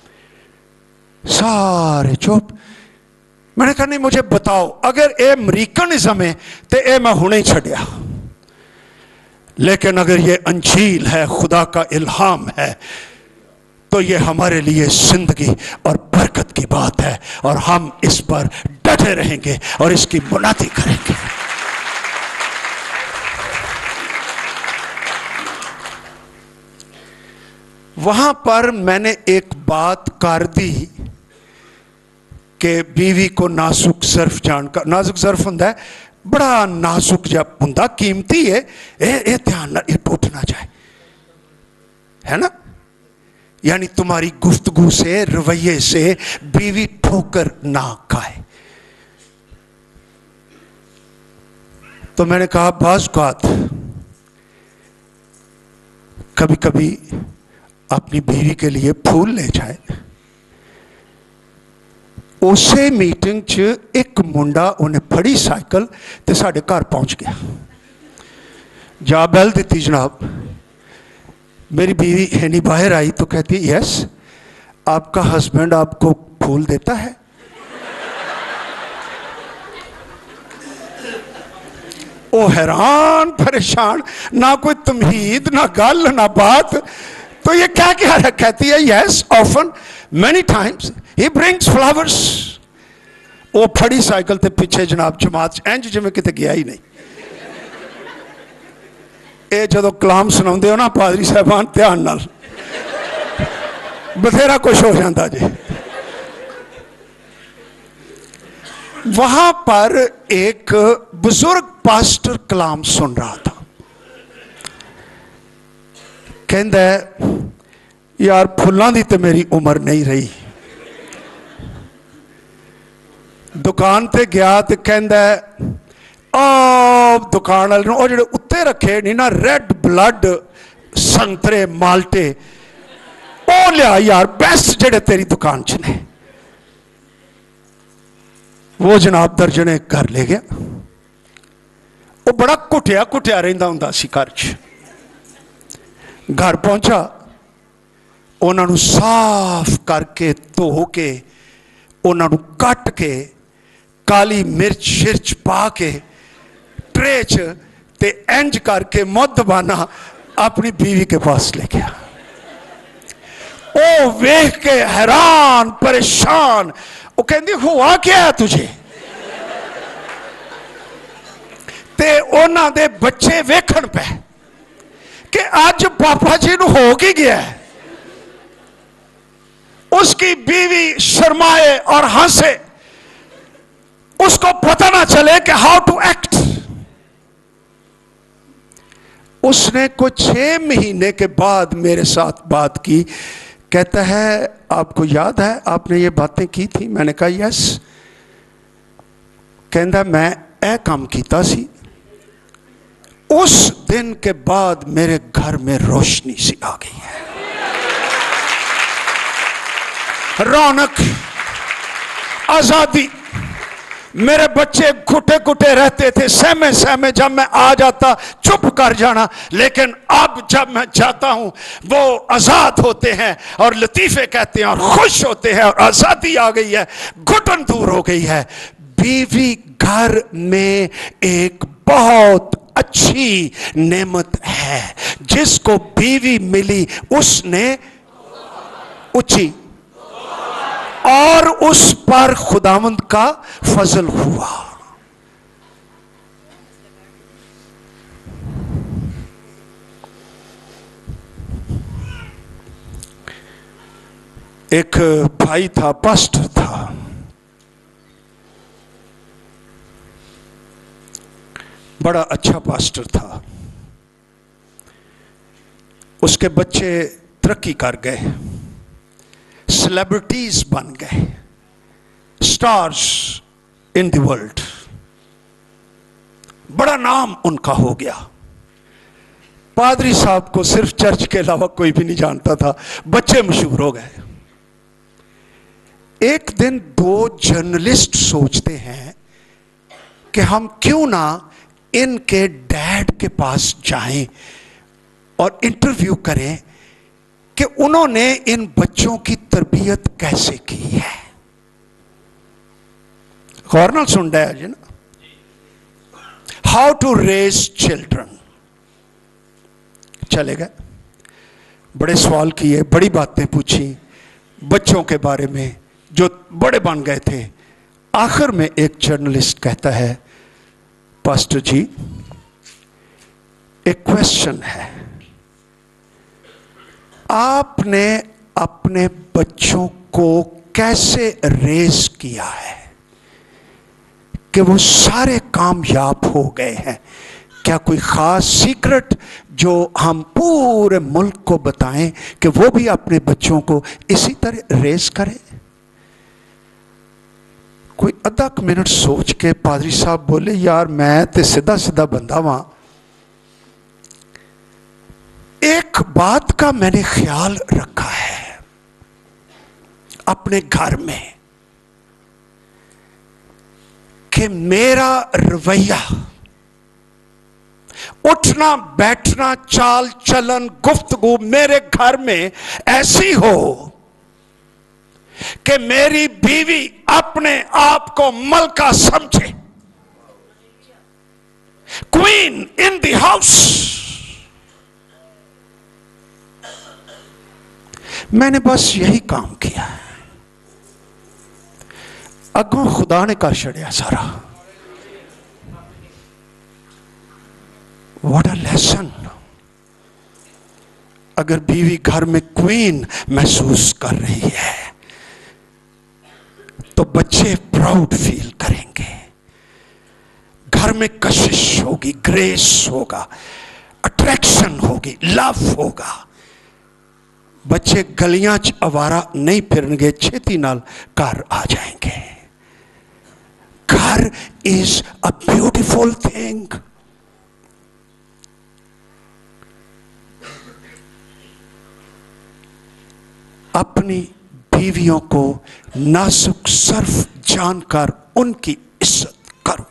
सारे चुप। मैंने कहा नहीं मुझे बताओ, अगर ये अमरीकनिज्म है तो ये मैं हुणे ही छड़िया, लेकिन अगर ये अंजील है, खुदा का इल्हाम है, तो ये हमारे लिए जिंदगी और बरकत की बात है और हम इस पर डटे रहेंगे और इसकी मुनादी करेंगे। वहां पर मैंने एक बात कर दी कि बीवी को नाजुक ज़र्फ जानकर, नाजुक ज़र्फ हुंदा है बड़ा नाजुक जब हुंदा, कीमती है, ये ध्यान ना ये टूट ना जाए, है ना। यानी तुम्हारी गुफ्तगू से, रवैये से बीवी ठोकर ना खाए। तो मैंने कहा बाज़ बात कभी कभी अपनी बीवी के लिए फूल ले जाए। उसे मीटिंग च एक मुंडा उन्हें फड़ी साइकिल ते साढ़े घर पहुंच गया। जा बैल दी जनाब। मेरी बीवी हैनी बाहर आई तो कहती यस आपका हस्बैंड आपको फूल देता है? ओ हैरान परेशान, ना कोई तमहीद, ना गल, ना बात। तो ये क्या क्या है? कहती है yes often many times he brings flowers. वो फड़ी साइकिल ते पीछे जनाब जमात इंज जिवें किते गया ही नहीं। ये जदों कलाम सुनाउंदे हो ना पादरी साहबान, ध्यान नाल बथेरा कुछ हो जाता जी। वहां पर एक बुजुर्ग पास्टर कलाम सुन रहा था। कहंदा है यार फुल्लां दी ते मेरी उम्र नहीं रही। दुकान ते गया तो कहंदा है ओ दुकान वाले ओ जेड़े उत्ते रखे नहीं ना रेड ब्लड संतरे माल्टे او لیا یار بیسٹ جڑے تیری دکان چ نے. وہ جناب درجنے گھر لے گیا. وہ بڑا کٹیا کٹیا رہندا ہوندا سی گھر چ. گھر پہنچا, انہاں نو صاف کر کے دھو کے انہاں نو کٹ کے کالی مرچ شرچ پا کے ٹرے چ تے انج کر کے مدبانہ اپنی بیوی کے پاس لے گیا. او ویکھ کے حیران پریشان, وہ کہندی ہوا کیا ہے تجھے؟ تے اونا دے بچے ویکھن پہ کہ آج پاپا جی نو ہو گی گیا ہے. اس کی بیوی شرمائے اور ہنسے, اس کو پتہ نہ چلے کہ ہاؤ ٹو ایکٹ. اس نے کچھ چھ مہینے کے بعد میرے ساتھ بات کی. کہتا ہے آپ کو یاد ہے آپ نے یہ باتیں کی تھی؟ میں نے کہا یس. کہندا میں اے کام کیتا سی. اس دن کے بعد میرے گھر میں روشنی سی آ گئی ہے, رونق, آزادی. میرے بچے گھٹے گھٹے رہتے تھے, سہمے سہمے جب میں آ جاتا چپ کر جانا, لیکن اب جب میں جاتا ہوں وہ آزاد ہوتے ہیں اور لطیفے کہتے ہیں اور خوش ہوتے ہیں اور آزادی آ گئی ہے, گھٹن دور ہو گئی ہے. بیوی گھر میں ایک بہت اچھی نعمت ہے. جس کو بیوی ملی اس نے اچھی, اور اس پر خداوند کا فضل ہوا. ایک بھائی تھا, پاسٹر تھا. بڑا اچھا پاسٹر تھا. اس کے بچے ترقی کر گئے, سیلیبریٹیز بن گئے, سٹارز ان دی ورلڈ. بڑا نام ان کا ہو گیا. پادری صاحب کو صرف چرچ کے علاوہ کوئی بھی نہیں جانتا تھا, بچے مشہور ہو گئے. ایک دن دو جرنلسٹ سوچتے ہیں کہ ہم کیوں نہ ان کے ڈیڈ کے پاس جائیں اور انٹرویو کریں کہ انہوں نے ان بچوں کی تربیت کیسے کی ہے. غور نال سن رہا ہے جی نا, ہاؤ ٹو ریز چلڈرن. چلے گئے, بڑے سوال کیے, بڑی باتیں پوچھی بچوں کے بارے میں جو بڑے بن گئے تھے. آخر میں ایک جرنلسٹ کہتا ہے پاسٹر جی ایک کویسچن ہے, آپ نے اپنے بچوں کو کیسے ریز کیا ہے کہ وہ سارے کامیاب ہو گئے ہیں؟ کیا کوئی خاص سیکرٹ جو ہم پورے ملک کو بتائیں کہ وہ بھی اپنے بچوں کو اسی طرح ریز کرے؟ کوئی ادھا منٹ سوچ کے پادری صاحب بولے یار میں تے سیدھا سیدھا بندہ ہاں, ایک بات کا میں نے خیال رکھا ہے اپنے گھر میں کہ میرا رویہ, اٹھنا بیٹھنا, چال چلن, گفتگو میرے گھر میں ایسی ہو کہ میری بیوی اپنے آپ کو ملکہ سمجھے, کوئین ان دی ہاؤس. میں نے بس یہی کام کیا ہے. اگوں خدا نے کر چھڑیا سارا. What a lesson. اگر بیوی گھر میں کوئین محسوس کر رہی ہے تو بچے پراؤڈ فیل کریں گے. گھر میں کشش ہوگی, گریس ہوگا, اٹریکشن ہوگی, لو ہوگا. بچے گلیاں چ آوارہ نہیں پھرن گے, چھتی نال گھر آ جائیں گے. گھر is a beautiful thing. اپنی بیویوں کو نازک صرف جان کر ان کی عزت کرو.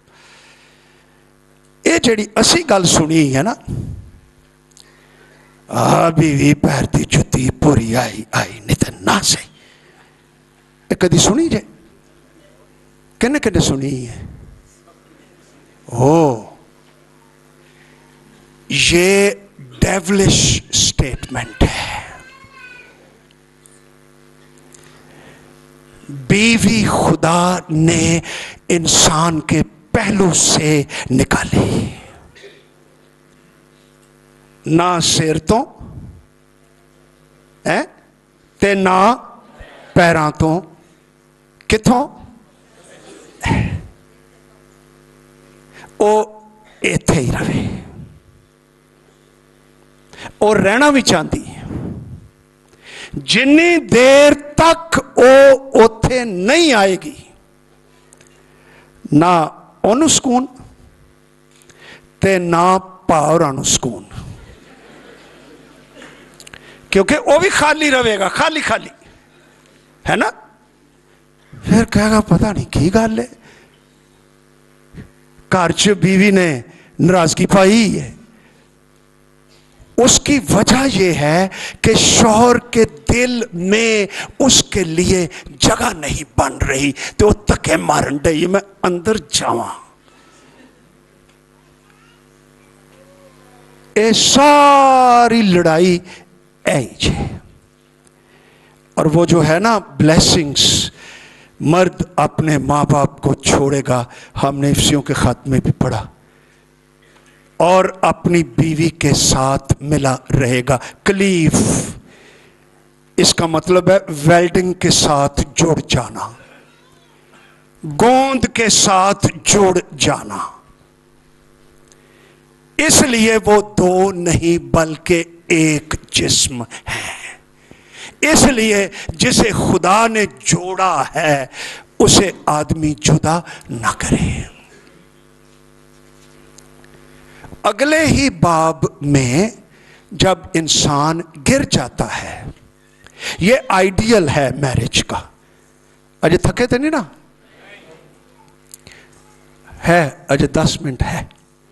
یہ جڑی اسی گل سنی ہے نا، آ بیوی پیر دی جتی پوری آئی آئی نہیں تو نہ سہی، یہ کدی سنی جے؟ کنے کنے سنی ہے؟ او یہ ڈیولش سٹیٹمنٹ ہے. بیوی خدا نے انسان کے پہلو سے نکالی، نہ سر تو تے نہ پیراں تو، کتھوں؟ او ایتھے ہی رہے، اور رہنا بھی چاہتی ہے. جنی دیر تک او اوتھے نہیں آئے گی نہ انہوں سکون تے نہ پاورانو سکون، کیونکہ وہ بھی خالی رہے گا، خالی خالی ہے نا. پھر کہے گا پتہ نہیں کی گل ہے، کارچ بیوی نے ناراضگی پائی ہے. اس کی وجہ یہ ہے کہ شوہر کے دل میں اس کے لیے جگہ نہیں بن رہی، تو وہ تکے مارن ڈئی میں اندر جاواں. اے ساری لڑائی اے جے. اور وہ جو ہے نا بلیسنگز، مرد اپنے ماں باپ کو چھوڑے گا، ہم نے افسیوں کے خط میں بھی پڑھا، اور اپنی بیوی کے ساتھ ملا رہے گا. کلیف، اس کا مطلب ہے ویلڈنگ کے ساتھ جڑ جانا، گوند کے ساتھ جڑ جانا. اس لیے وہ دو نہیں بلکہ ایک جسم ہے. اس لیے جسے خدا نے جوڑا ہے اسے آدمی جدا نہ کرے. اگلے ہی باب میں جب انسان گر جاتا ہے، یہ آئیڈیل ہے میرج کا. اجے تھکے تھے نہیں نا؟ ہے اجے دس منٹ ہے.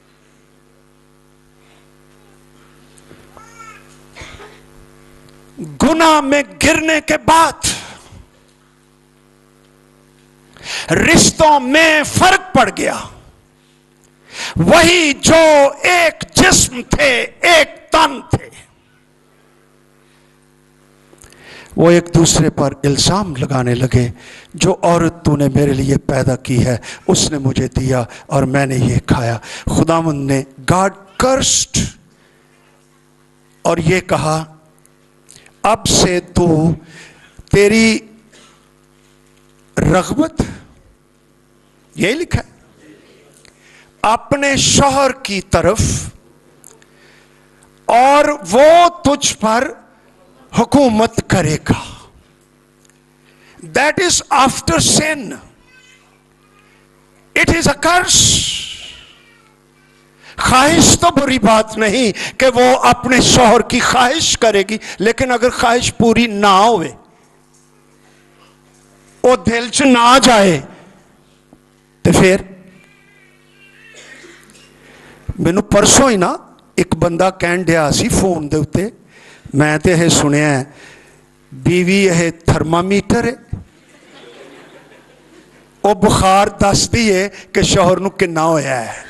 گناہ میں گرنے کے بعد رشتوں میں فرق پڑ گیا. وہی جو ایک جسم تھے، ایک تن تھے، وہ ایک دوسرے پر الزام لگانے لگے. جو عورت تو نے میرے لیے پیدا کی ہے اس نے مجھے دیا اور میں نے یہ کھایا. خداوند نے گاڈ کرسڈ اور یہ کہا اب سے تو تیری رغبت، یہی لکھا ہے، اپنے شوہر کی طرف، اور وہ تجھ پر حکومت کرے گا. That is after sin. It is a curse. خواہش تو بری بات نہیں کہ وہ اپنے شوہر کی خواہش کرے گی، لیکن اگر خواہش پوری نہ ہوئے، وہ دل چ نہ جائے، تو پھر مینوں پرسوں ہی نا ایک بندہ کہن دیا سی فون دے اتے، میں تے یہ سنیا ہے بیوی یہ تھرمامیٹر ہے، وہ بخار دس دی ہے کہ شوہر نو کنا ہویا ہے.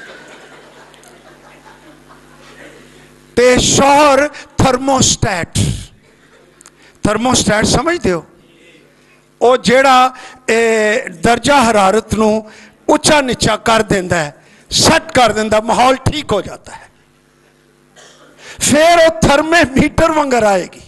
تے شوہر تھرموسٹیٹ، تھرموسٹیٹ سمجھ دیو، وہ جیڑا درجہ حرارت نو اچھا نچا کر دیندا ہے، سیٹ کر دیندا، ماحول ٹھیک ہو جاتا ہے. پھر وہ تھرمے میٹر وانگر آئے گی.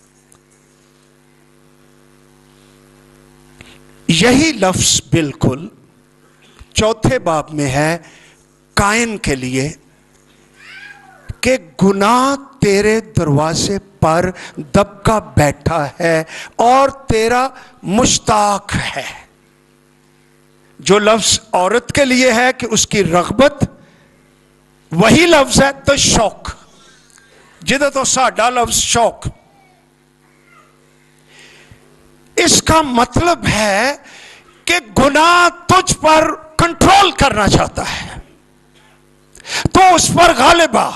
یہی لفظ بالکل چوتھے باب میں ہے قائن کے لیے کہ گناہ تیرے دروازے پر دبکا بیٹھا ہے اور تیرا مشتاق ہے. جو لفظ عورت کے لیے ہے کہ اس کی رغبت، وہی لفظ ہے تو شوق، جدہ تو ساڈا لفظ شوق. اس کا مطلب ہے کہ گناہ تجھ پر کنٹرول کرنا چاہتا ہے، تو اس پر غالب آ۔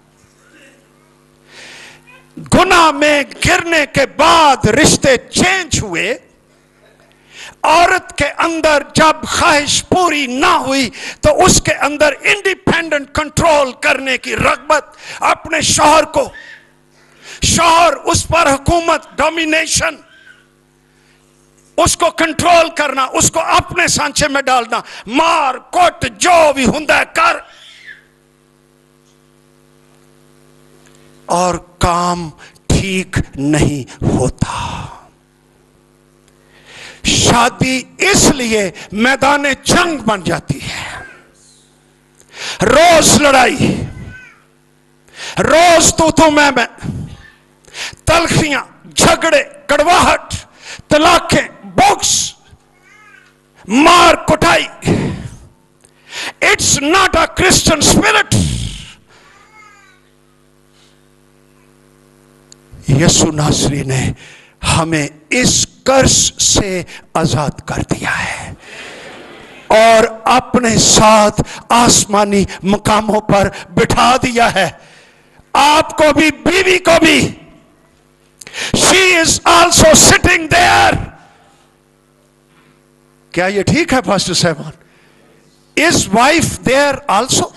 گناہ میں گرنے کے بعد رشتے چینج ہوئے، عورت کے اندر جب خواہش پوری نہ ہوئی تو اس کے اندر انڈیپینڈنٹ کنٹرول کرنے کی رغبت، اپنے شوہر کو، شوہر اس پر حکومت، ڈومینیشن، اس کو کنٹرول کرنا، اس کو اپنے سانچے میں ڈالنا، مار کوٹ جو بھی ہوندا ہے کر، اور کام ٹھیک نہیں ہوتا۔ شادی اس لیے میدان جنگ بن جاتی ہے، روز لڑائی، روز تو تو میں میں، تلخیاں، جھگڑے، کڑواہٹ، طلاقیں، بوکس، مار کٹائی۔ It's not a Christian spirit. یسوع ناصری نے ہمیں اس قرض سے آزاد کر دیا ہے اور اپنے ساتھ آسمانی مقاموں پر بٹھا دیا ہے۔ آپ کو بھی، بیوی کو بھی۔ She is also sitting there۔ کیا یہ ٹھیک ہے پاسٹر صاحبان؟ Is wife there also؟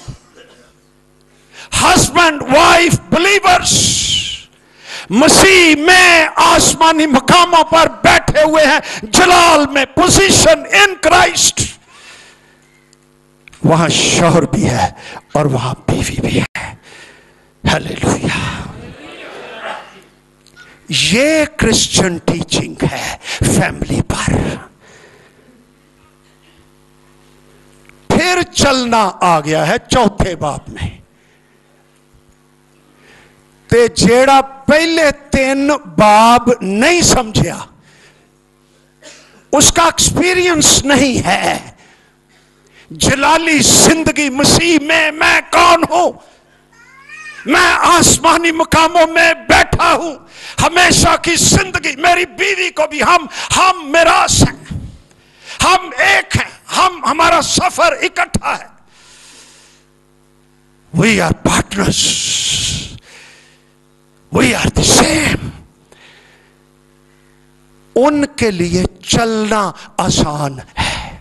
Husband, wife, believers مسیح میں آسمانی مقاموں پر بیٹھے ہوئے ہیں، جلال میں، پوزیشن ان کرائسٹ۔ وہاں شوہر بھی ہے اور وہاں بیوی بھی ہے۔ ہیلیلویا۔ یہ کرسچن ٹیچنگ ہے فیملی پر۔ پھر چلنا آ گیا ہے چوتھے باب میں، تے جیڑا پہلے تین باب نہیں سمجھیا، اس کا ایکسپیرینس نہیں ہے۔ جلالی زندگی مسیح میں میں کون ہوں؟ میں آسمانی مقاموں میں بیٹھا ہوں، ہمیشہ کی زندگی، میری بیوی کو بھی ہم ہم میراث ہیں، ہم ایک ہیں، ہم ہمارا سفر اکٹھا ہے۔ We are partners. We are the same۔ ان کے لیے چلنا آسان ہے۔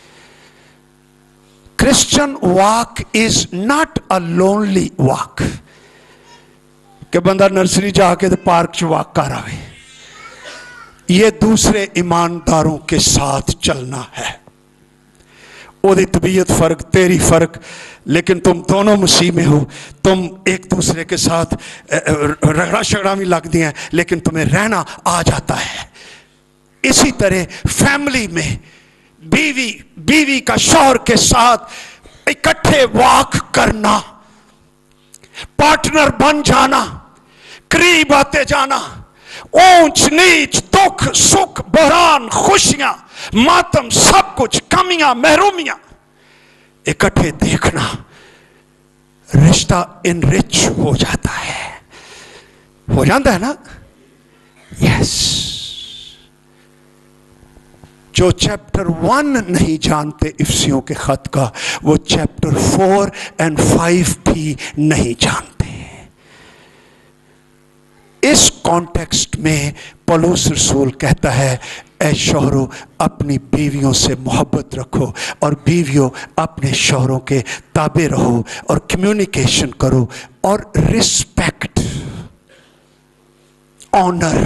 Christian walk is not a lonely walk کہ بندہ نرسری جا کے پارک چ واک کر آئے۔ یہ دوسرے ایمانداروں کے ساتھ چلنا ہے۔ وہ دی طبیعت فرق، تیری فرق، لیکن تم دونوں مسیح میں ہو، تم ایک دوسرے کے ساتھ رگڑا شگڑا بھی لگ دی ہیں، لیکن تمہیں رہنا آ جاتا ہے۔ اسی طرح فیملی میں بیوی بیوی کا شوہر کے ساتھ اکٹھے واک کرنا، پارٹنر بن جانا، قریب آتے جانا، اونچ نیچ، دکھ سکھ، بحران، خوشیاں، ماتم، سب کچھ، کمیاں، محرومیاں اکٹھے دیکھنا، رشتہ انرچ ہو جاتا ہے۔ ہو جاتا ہے نا؟ یس۔ جو چیپٹر ون نہیں جانتے افسیوں کے خط کا، وہ چیپٹر فور اینڈ فائیو بھی نہیں جانتے۔ اس کانٹیکسٹ میں پولس رسول کہتا ہے، اے شوہروں اپنی بیویوں سے محبت رکھو، اور بیویوں اپنے شوہروں کے تابع رہو، اور کمیونیکیشن کرو، اور رسپیکٹ، آنر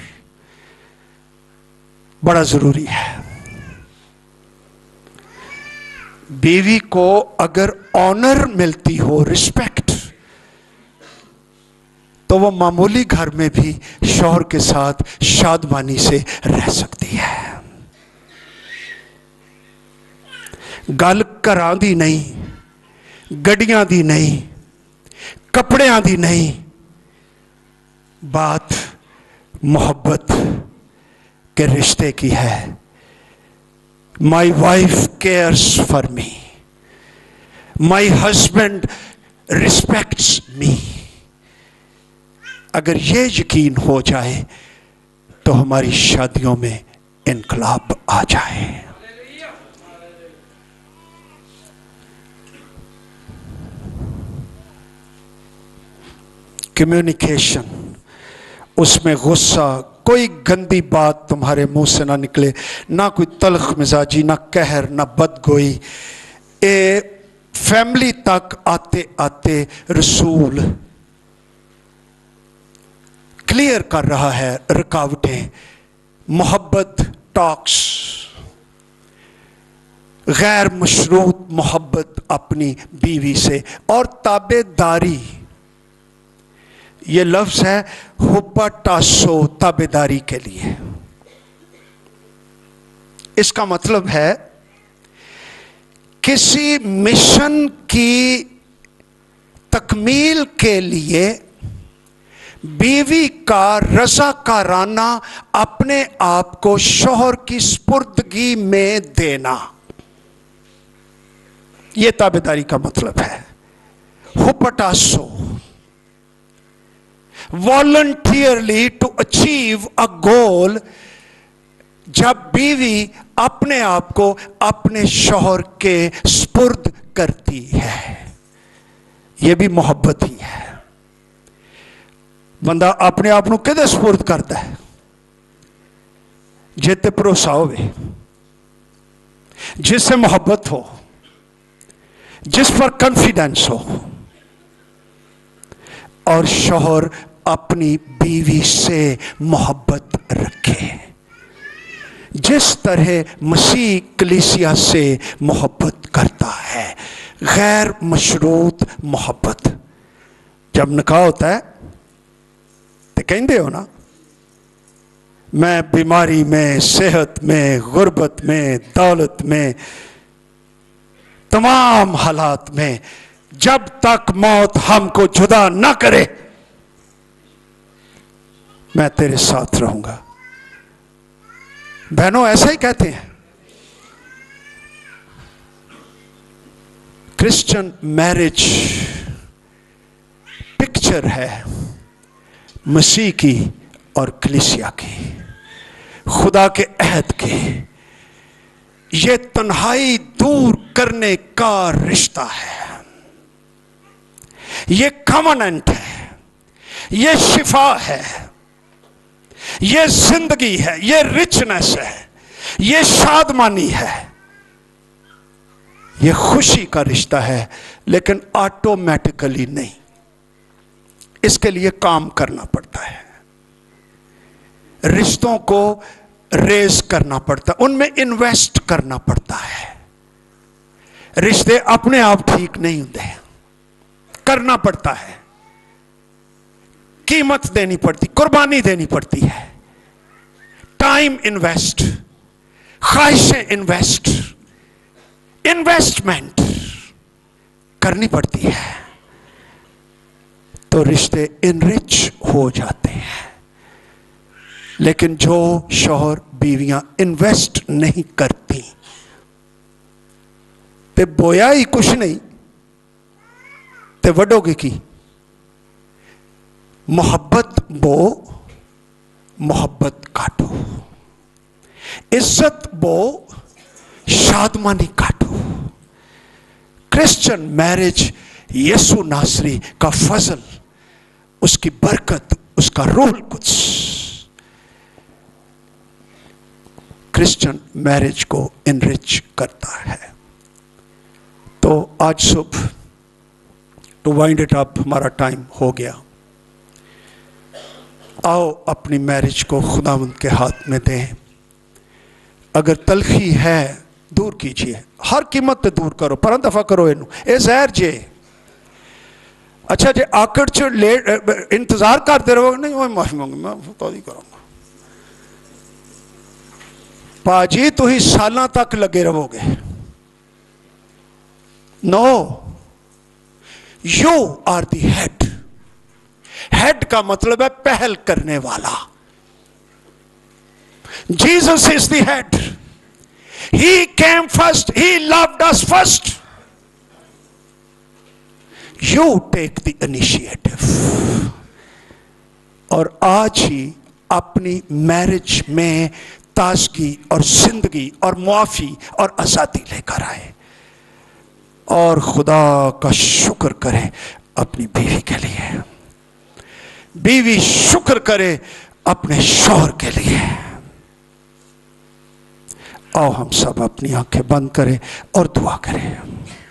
بڑا ضروری ہے۔ بیوی کو اگر آنر ملتی ہو، رسپیکٹ، تو وہ معمولی گھر میں بھی شوہر کے ساتھ شادمانی سے رہ سکتی ہے۔ گل گھراں دی نہیں، گڈیاں دی نہیں، کپڑیاں دی نہیں، بات محبت کے رشتے کی ہے۔ My wife cares for me. My husband respects me. اگر یہ یقین ہو جائے تو ہماری شادیوں میں इनकलाब आ जाए। कम्युनिकेशन, उसमें गुस्सा, कोई गंदी बात तुम्हारे मुंह से ना निकले, ना कोई तल्ख मिजाजी, ना कहर, ना बदगोई। ए फैमिली तक आते आते रसूल क्लियर कर रहा है रुकावटें। मोहब्बत टॉक्स, गैर मशरूत मोहब्बत अपनी बीवी से, और ताबेदारी, ये लफ्ज है हुब्बाटासो, ताबेदारी के लिए। इसका मतलब है किसी मिशन की तकमील के लिए बीवी का रज़ाकाराना अपने आप को शौहर की स्पुर्दगी में देना, यह ताबेदारी का मतलब है। हुब्बाटासो, voluntarily to achieve a goal. जब बीवी अपने आप को अपने शौहर के स्पुर्द करती है, यह भी मोहब्बत ही है। बंदा अपने आप को किहदे स्पुर्द करता है? जिते भरोसा होवे, जिससे मोहब्बत हो, जिस पर कॉन्फिडेंस हो। और शौहर अपनी बीवी से मोहब्बत रखे, जिस तरह मसीह कलीसिया से मोहब्बत करता है, गैर मशरूत मोहब्बत। जब निकाह होता है तो कहते हो ना, मैं बीमारी में, सेहत में, गुर्बत में, दौलत में, तमाम हालात में, जब तक मौत हमको जुदा ना करे, मैं तेरे साथ रहूंगा। बहनों, ऐसा ही कहते हैं। क्रिश्चियन मैरिज पिक्चर है मसीह की और कलीसिया की, खुदा के अहद की। ये तन्हाई दूर करने का रिश्ता है, ये कॉवेनेंट है, ये शिफा है, ये जिंदगी है, ये रिचनेस है, ये शादमानी है, ये खुशी का रिश्ता है। लेकिन ऑटोमेटिकली नहीं, इसके लिए काम करना पड़ता है, रिश्तों को रेज करना पड़ता है, उनमें इन्वेस्ट करना पड़ता है। रिश्ते अपने आप ठीक नहीं होते, करना पड़ता है, कीमत देनी पड़ती, कुर्बानी देनी पड़ती है, टाइम इन्वेस्ट, ख्वाहिशें इन्वेस्ट, इन्वेस्टमेंट करनी पड़ती है, तो रिश्ते इनरिच हो जाते हैं। लेकिन जो शौहर बीवियां इन्वेस्ट नहीं करती, ते बोया ही कुछ नहीं, ते वडोगे की मोहब्बत बो, मोहब्बत काटो, इज्जत बो, शादमानी काटो। क्रिश्चियन मैरिज यीशु नासरी का फजल, उसकी बरकत, उसका रूह कुद्स क्रिश्चियन मैरिज को इनरिच करता है। तो आज सुबह टू वाइंड इट अप, हमारा टाइम हो गया। आओ अपनी मैरिज को खुदावंद के हाथ में दें। अगर तलखी है दूर कीजिए, हर कीमत पे दूर करो, पर दफा करो इनू ए जहर जे। अच्छा जे आकड़ च लेट इंतजार करते रहोगे, नहीं वो माफी मांग, मैं कौदी करूंगा पाजी, तो ही साल तक लगे रहोगे। No, you are the head. Head का मतलब है पहल करने वाला। Jesus is the head, he came first, he loved us first. You take the initiative. और आज ही अपनी मैरिज में تازگی اور زندگی اور معافی اور آزادی لے کر آئے، اور خدا کا شکر کرے اپنی بیوی کے لیے، بیوی شکر کرے اپنے شوہر کے لیے۔ آؤ ہم سب اپنی آنکھیں بند کریں اور دعا کریں۔